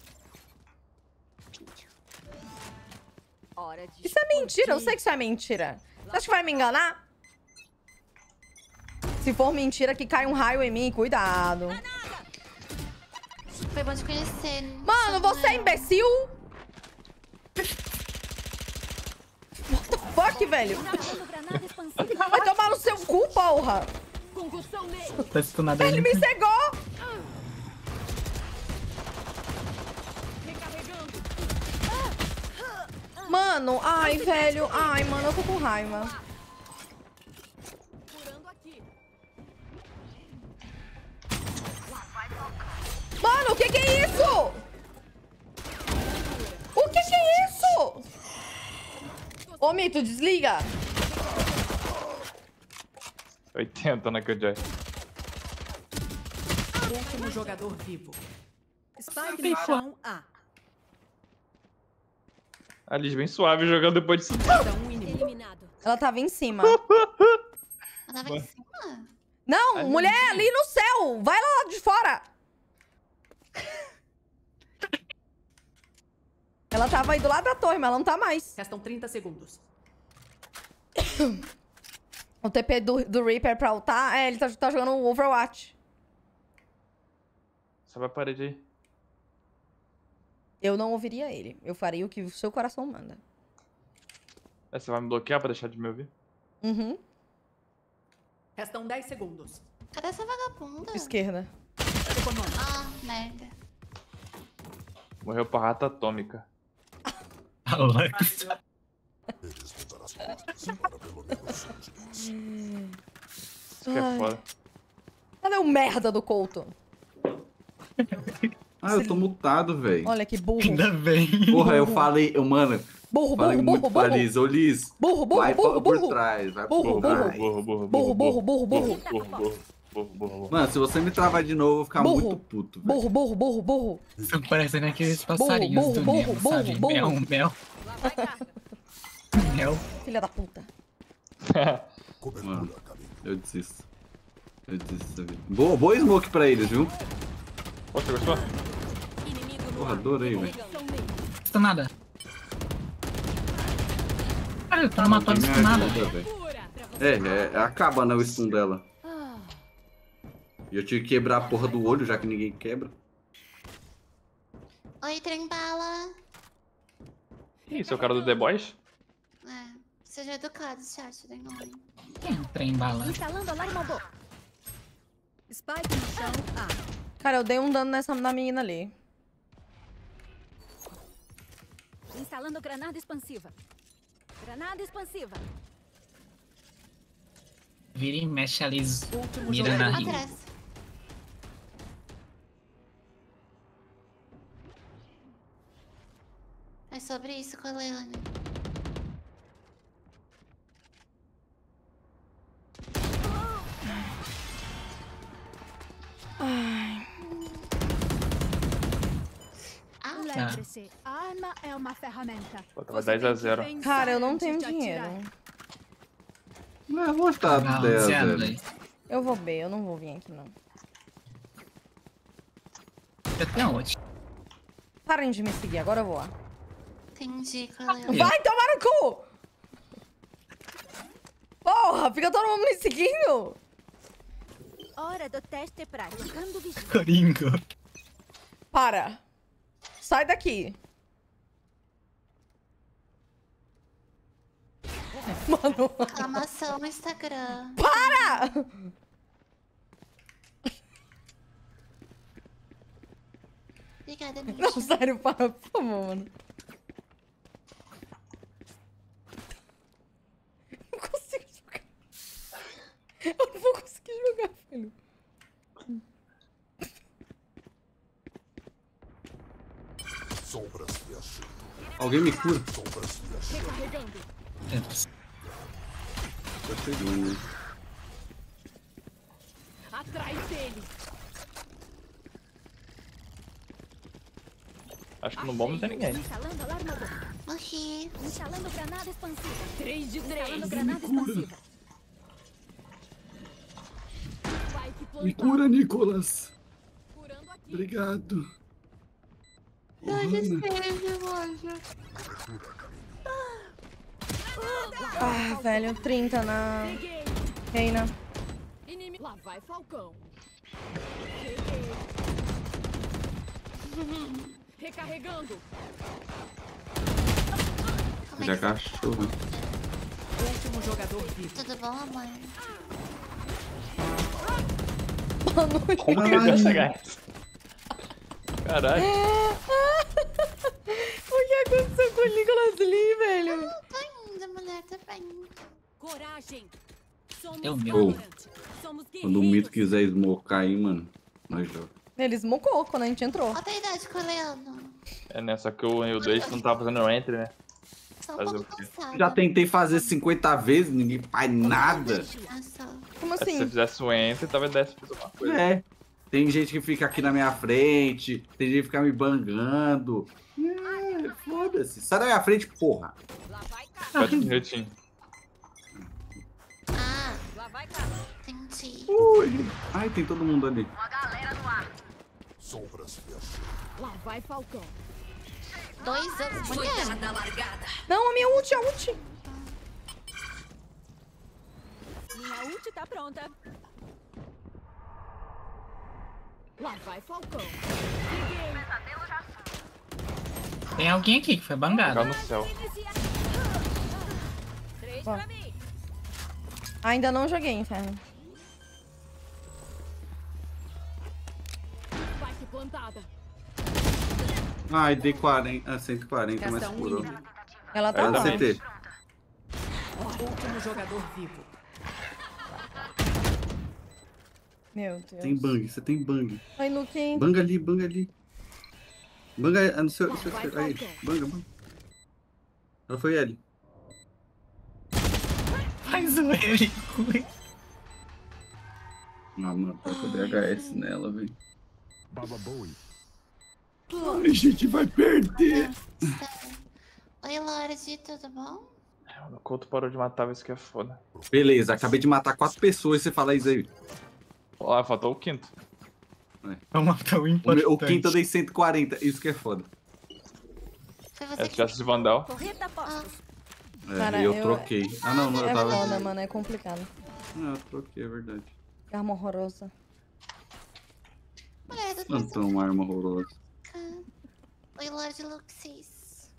Isso é mentira, eu sei que isso é mentira. Você acha que vai me enganar? Se for mentira, que cai um raio em mim, cuidado. Foi bom te conhecer. Mano, você é imbecil? What the fuck, velho? Vai tomar no seu cu, porra. Tá estunado Ele me cegou. Mano, ai, velho. Ai, mano, eu tô com raiva. Mano, o que é isso? O que é isso? Ô, Mito, desliga. 80 na Killjoy. Último jogador vivo. Spike Bem no chão A. A Liz bem suave jogando depois de 5. Ela tava em cima. Ela tava em cima? Não, mulher, ali no céu. Vai lá de fora. Ela tava aí do lado da torre, mas ela não tá mais. Restam 30 segundos. O TP do Reaper pra ultar, ele tá jogando o Overwatch. Sobe a parede aí. Eu não ouviria ele. Eu faria o que o seu coração manda. Você vai me bloquear pra deixar de me ouvir? Uhum. Restam 10 segundos. Cadê essa vagabunda? Esquerda. Ah, merda. Morreu pra rata atômica. Alex. Isso que é foda. Cadê o merda do Couto? Ah, eu tô mutado, velho. Olha que burro. Ainda bem. Porra, eu falei, mano. Burro, falei burro, muito burro, pra burro. Liz. Ô, Liz. Burro, burro, vai burro, por burro. trás, vai Burro, por burro. trás. Burro, burro, burro, burro. Mano, se você me travar de novo, eu vou ficar Burro. muito puto, velho. Burro, burro, burro, burro. Estão parecendo aqueles passarinhos burro, do burro, Nemo, burro, sabe? burro. Mel, mel. Mel. Filha da puta. Mano, eu desisto. Eu desisto dessa vida. Boa smoke pra eles, viu? Você gostou? Porra, adorei, velho. Não nada. Cara, eu tô Não matando tem isso nada. ajuda, velho. Acaba, né, o stun dela. E eu tive que quebrar a porra do olho, já que ninguém quebra. Oi, trem-bala. Ih, seu cara do The Boys? É, seja educado, chat, Denoi. Quem é o trem bala? Instalando alarme bom. Spike no chão A. Cara, eu dei um dano na menina ali. Instalando granada expansiva. Granada expansiva. Vira e mexe ali, Último mira na rinha. Atrás. É sobre isso com a Leone. Ai. Lembre-se, a arma é uma ferramenta. Pô, tava 10-0. Cara, eu não tenho dinheiro. Não, eu vou estar Não, 10 zero, 0. dois. Eu vou B, eu não vou vir aqui, não. Eu tenho onde? Parem de me seguir, agora eu vou lá. Entendi com a Leone. Vai tomar no cu! Porra, fica todo mundo me seguindo! Hora do teste prático. Trocando vigia. Coringo. Para! Sai daqui! Mano, Aclamação no Instagram. para! Obrigada, Não, Misha. sério, para, por favor, mano. Não consigo jogar. Eu não vou conseguir jogar, filho. Alguém me cura. Recarregando. Tô chegando. Atrás dele. Acho que no bom não tem ninguém. Instalando alarma bomba. Morri. Instalando granada expansiva. 3 de 3. Instalando granada expansiva. Spike Me plantado. cura, Nicolas. Curando aqui. Obrigado. Ai, que Ana. sério, mano. Ah, velho, 30 na Peguei. Reina. Inimigo. Lá vai Falcão. Recarregando. Como é Já que cachorro. Último jogador vivo. Tudo bom, amor? Como que ele deu essa gás? Caralho. O que aconteceu com o Nicolas Lee, velho? Tô indo, mulher, tá bem. Coragem. Somos Eu meu. Valorant. Somos Quando o mito guerreiros. quiser smocar aí, mano, nós jogamos. Ele esmocou quando a gente entrou. Olha a idade, coreano. É, né? Só que o 2 não tava fazendo entry, né? Só um Fazer pouco o quê? cansada. Já tentei fazer 50 vezes, ninguém faz nada. Ah, só. Como Se você assim? fizesse o entry, talvez desse pra fazer alguma coisa. É. Tem gente que fica aqui na minha frente, tem gente que fica me bangando. É, foda-se. Sai da minha frente, porra. Lá vai cá. 4 minutinhos. Ah, Lá vai cá. entendi. Ui. Ai, tem todo mundo ali. Lá vai Falcão. 2 anos, mulher. Não, a minha ult, a ult. Minha ult tá pronta. Lá vai Falcão. Peguei. Tem alguém aqui que foi bangado. Jogar no céu. 3 Ó. pra mim. Ainda não joguei, Inferno. Spike plantada. Ai, dei 40, 140, mas Resta um furou. inimigo. Ela tá Era lá. CT. Último jogador vivo. Meu Deus. Tem bang, você tem bang. Oi, Nuke. Banga ali, banga ali. Banga no seu. Lá vai, Aí, Falcão. banga, banga. Ela foi ele. Faz o ele. Ah, mano, tá com DHS nela, velho. Baba Bowie. Ai, a gente vai perder. Oi, Lorde, tudo bom? O Couto parou de matar, isso que é foda. Beleza, acabei de matar 4 pessoas e você fala isso aí. Ó, faltou o quinto. Vamos matar o O importante. quinto eu dei 140, isso que é foda. Foi É, você se que... tivesse de Vandal. Correta postos. É, Cara, e eu eu- troquei. Ah, não, não, eu É tava. foda, mano, é complicado. Não, eu troquei, é verdade. Arma horrorosa. Mulher do Não tem uma arma horrorosa. Oi, Lorde Luxis.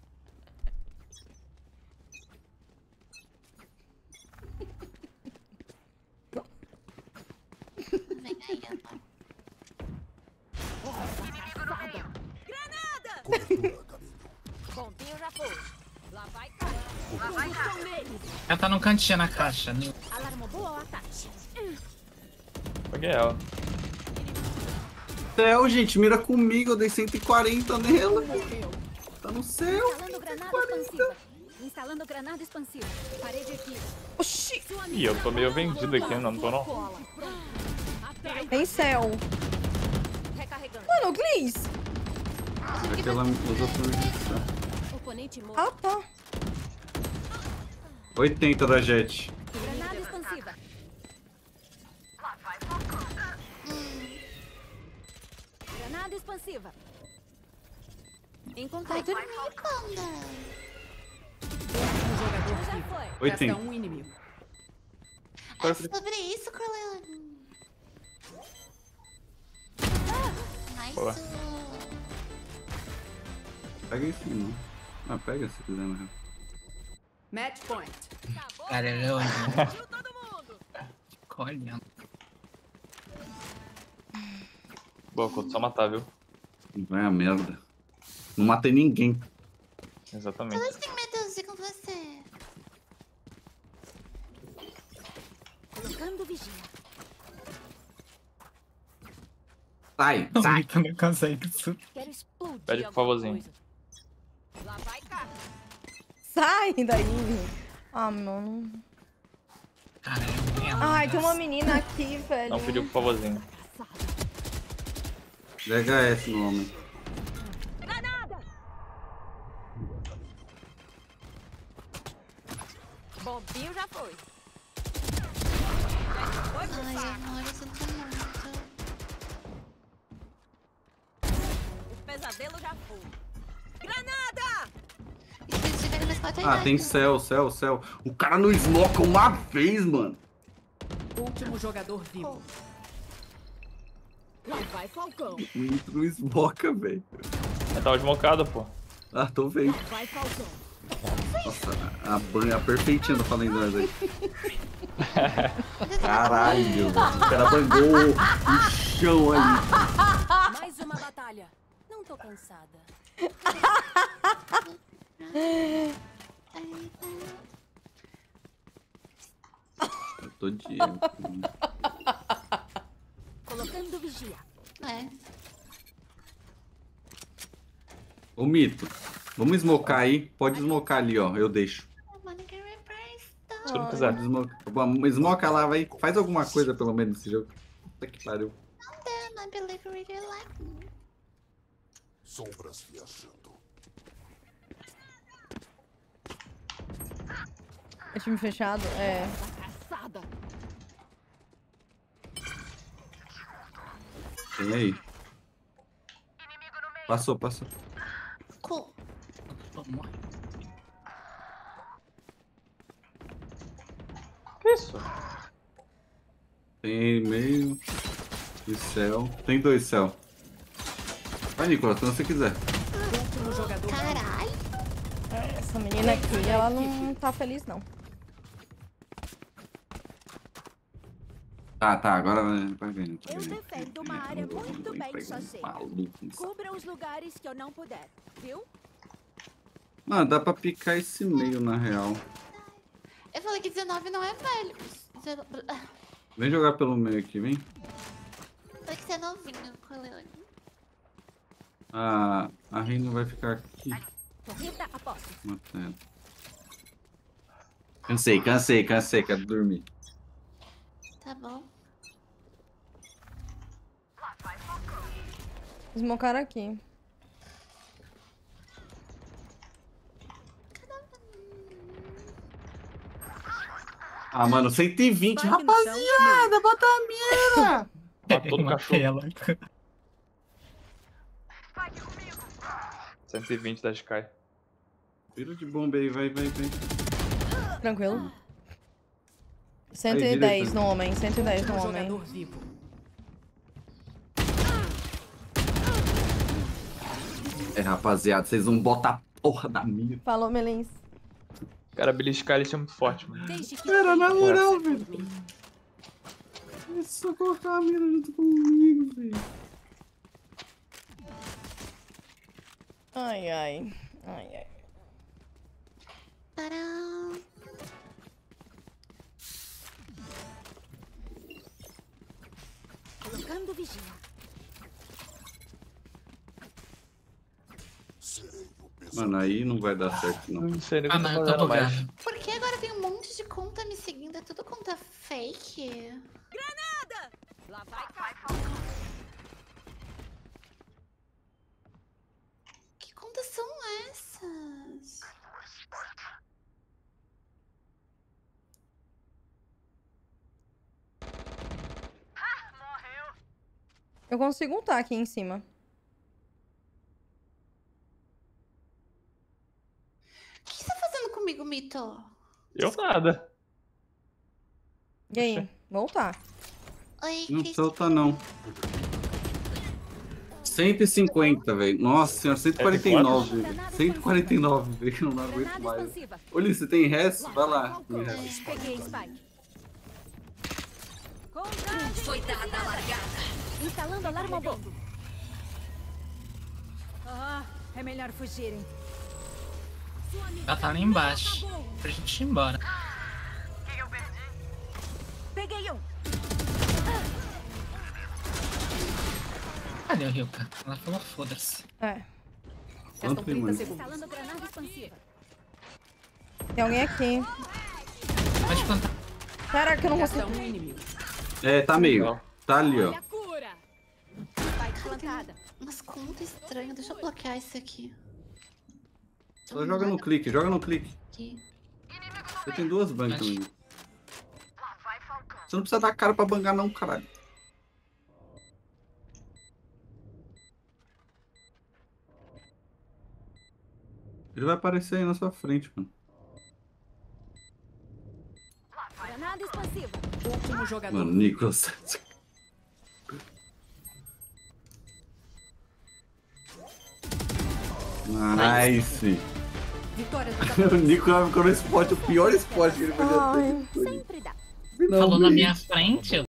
Vem aí, amor. Pontinho já foi. Lá vai cá. Lá vai cá. Ela tá no cantinho na caixa. Alarma boa ao ataque. Peguei ela. Céu, gente, mira comigo, eu dei 140 nela. Tá no céu. Instalando granada expansiva. Instalando granada expansiva. Parede aqui. Oxi. Ih, eu tô meio vendido aqui, não tô não. Cola. Atrás. Tem céu. Recarregando. Mano, Gliss. É que ela usou projeção. Oponente morto. Ah, tá. 80 da Jet. Granada expansiva. Granada expansiva. Encontrei. Vai dormir, Panda. Último jogador Já vivo. foi. 80. Resta um inimigo. É sobre isso, Corleone. Boa. Nice. Pega isso não. Ah, pega se quiser, na real. Match point. Cara, eu fico olhando. Boa, Couto, só matar, viu? Vai a merda. Não matei ninguém. Exatamente. Todos têm medo de com você. Colocando vigia. Sai, O sai. Vitor não consegue subir. Quero explodir. Pede por alguma favorzinho. coisa. Lá vai Sai daí. Ah, mano. Ai, tem uma menina aqui, velho. Não pediu por favorzinho. DHS no homem. Bombinho já foi. Ai, amor, eu sinto muito. O pesadelo já foi. Granada! E se tiver mais 4 Ah, tem céu. O cara não smoca uma vez, mano. Último jogador vivo. Lá vai Falcão. Não smoca, velho. Eu tava desmocado, pô. Ah, tô vendo. Vai Falcão. Nossa, a perfeitinha do Fallen Guns aí. Caralho, o cara bangou o chão aí. Mais uma batalha. Não tô cansada. Eu tô de... Colocando vigia. É. Ô, Mito, vamos smocar aí. Pode smocar ali, ó. Eu deixo. Se não quiser. Smoca lá, vai. Faz alguma coisa pelo menos nesse jogo. Puta que pariu. I believe you really like me. Sombras viajando. É time fechado? É. Caçada. Tem aí. Passou. Cool. Que isso? Tem meio. E céu. Tem 2 céu. Vai, Nicolas, quando você quiser. Último jogador. Caralho. Essa menina aqui, ela não tá feliz, não. Tá, agora vai vendo. Eu defendo uma área muito bem sozinha. Cubra os lugares que eu não puder, viu? Mano, dá pra picar esse meio, na real. Eu falei que 19 não é velho. Vem jogar pelo meio aqui, vem. Tem que ser novinho com a Leone. A Reina vai ficar aqui. Corrida a posse. Matando. Cansei, quero dormir. Tá bom. Smocaram aqui. Ah, mano, 120, Spike no chão, rapaziada, bota a mira! Matou do cachorro. 120 da Sky. Vira de bomba aí, vai. Tranquilo. Aí, 110 direita. no homem, 110 no último homem. jogador vivo. É, rapaziada, vocês vão botar a porra da mira. Falou, Melins. Cara, a Billy Sky é muito forte, mano. Cara, na moral, velho. É só colocar a mira junto comigo, velho. Ai. Tcharam. Colocando vigia. Mano, aí não vai dar certo, não. Não sei nem o Ah, que não, tá eu tô fazendo mais. bugado. Por que agora tem um monte de conta me seguindo? É tudo conta fake? Lá vai Que contas são essas? Eu consigo ultar aqui em cima. O que você tá fazendo comigo, Mito? Eu nada. E aí? Voltar. Oi, Não Cris. solta, não. 150, velho. Nossa senhora, 149, velho. 149, velho. Não aguento granada mais. expansiva. Olha, você tem resto? Vai lá. Peguei Spike. Foi dada a largada. Instalando alarme bomba. É melhor fugirem. Ela tá lá embaixo. Pra gente ir embora. Peguei um. Cadê o Ryuka? Ela falou foda-se. É. Restam 30 mano. segundos. Instalando granada expansiva. Tem alguém aqui. Pode plantar. Caraca, eu não Resta consigo. um inimigo. É, tá meio. Tá ali, ó. Vai plantada. Umas contas estranhas. Deixa eu bloquear esse aqui. Só joga no clique, joga no clique. Aqui. Você tem 2 bangs também. Você não precisa dar cara pra bangar não, caralho. Ele vai aparecer aí na sua frente, mano. Granada expansiva. Último jogador. Mano, Nicolas. Nice. Vitória O Nicolas ficou no spot, o pior spot que ele podia ter. Sempre dá. Falou na minha frente,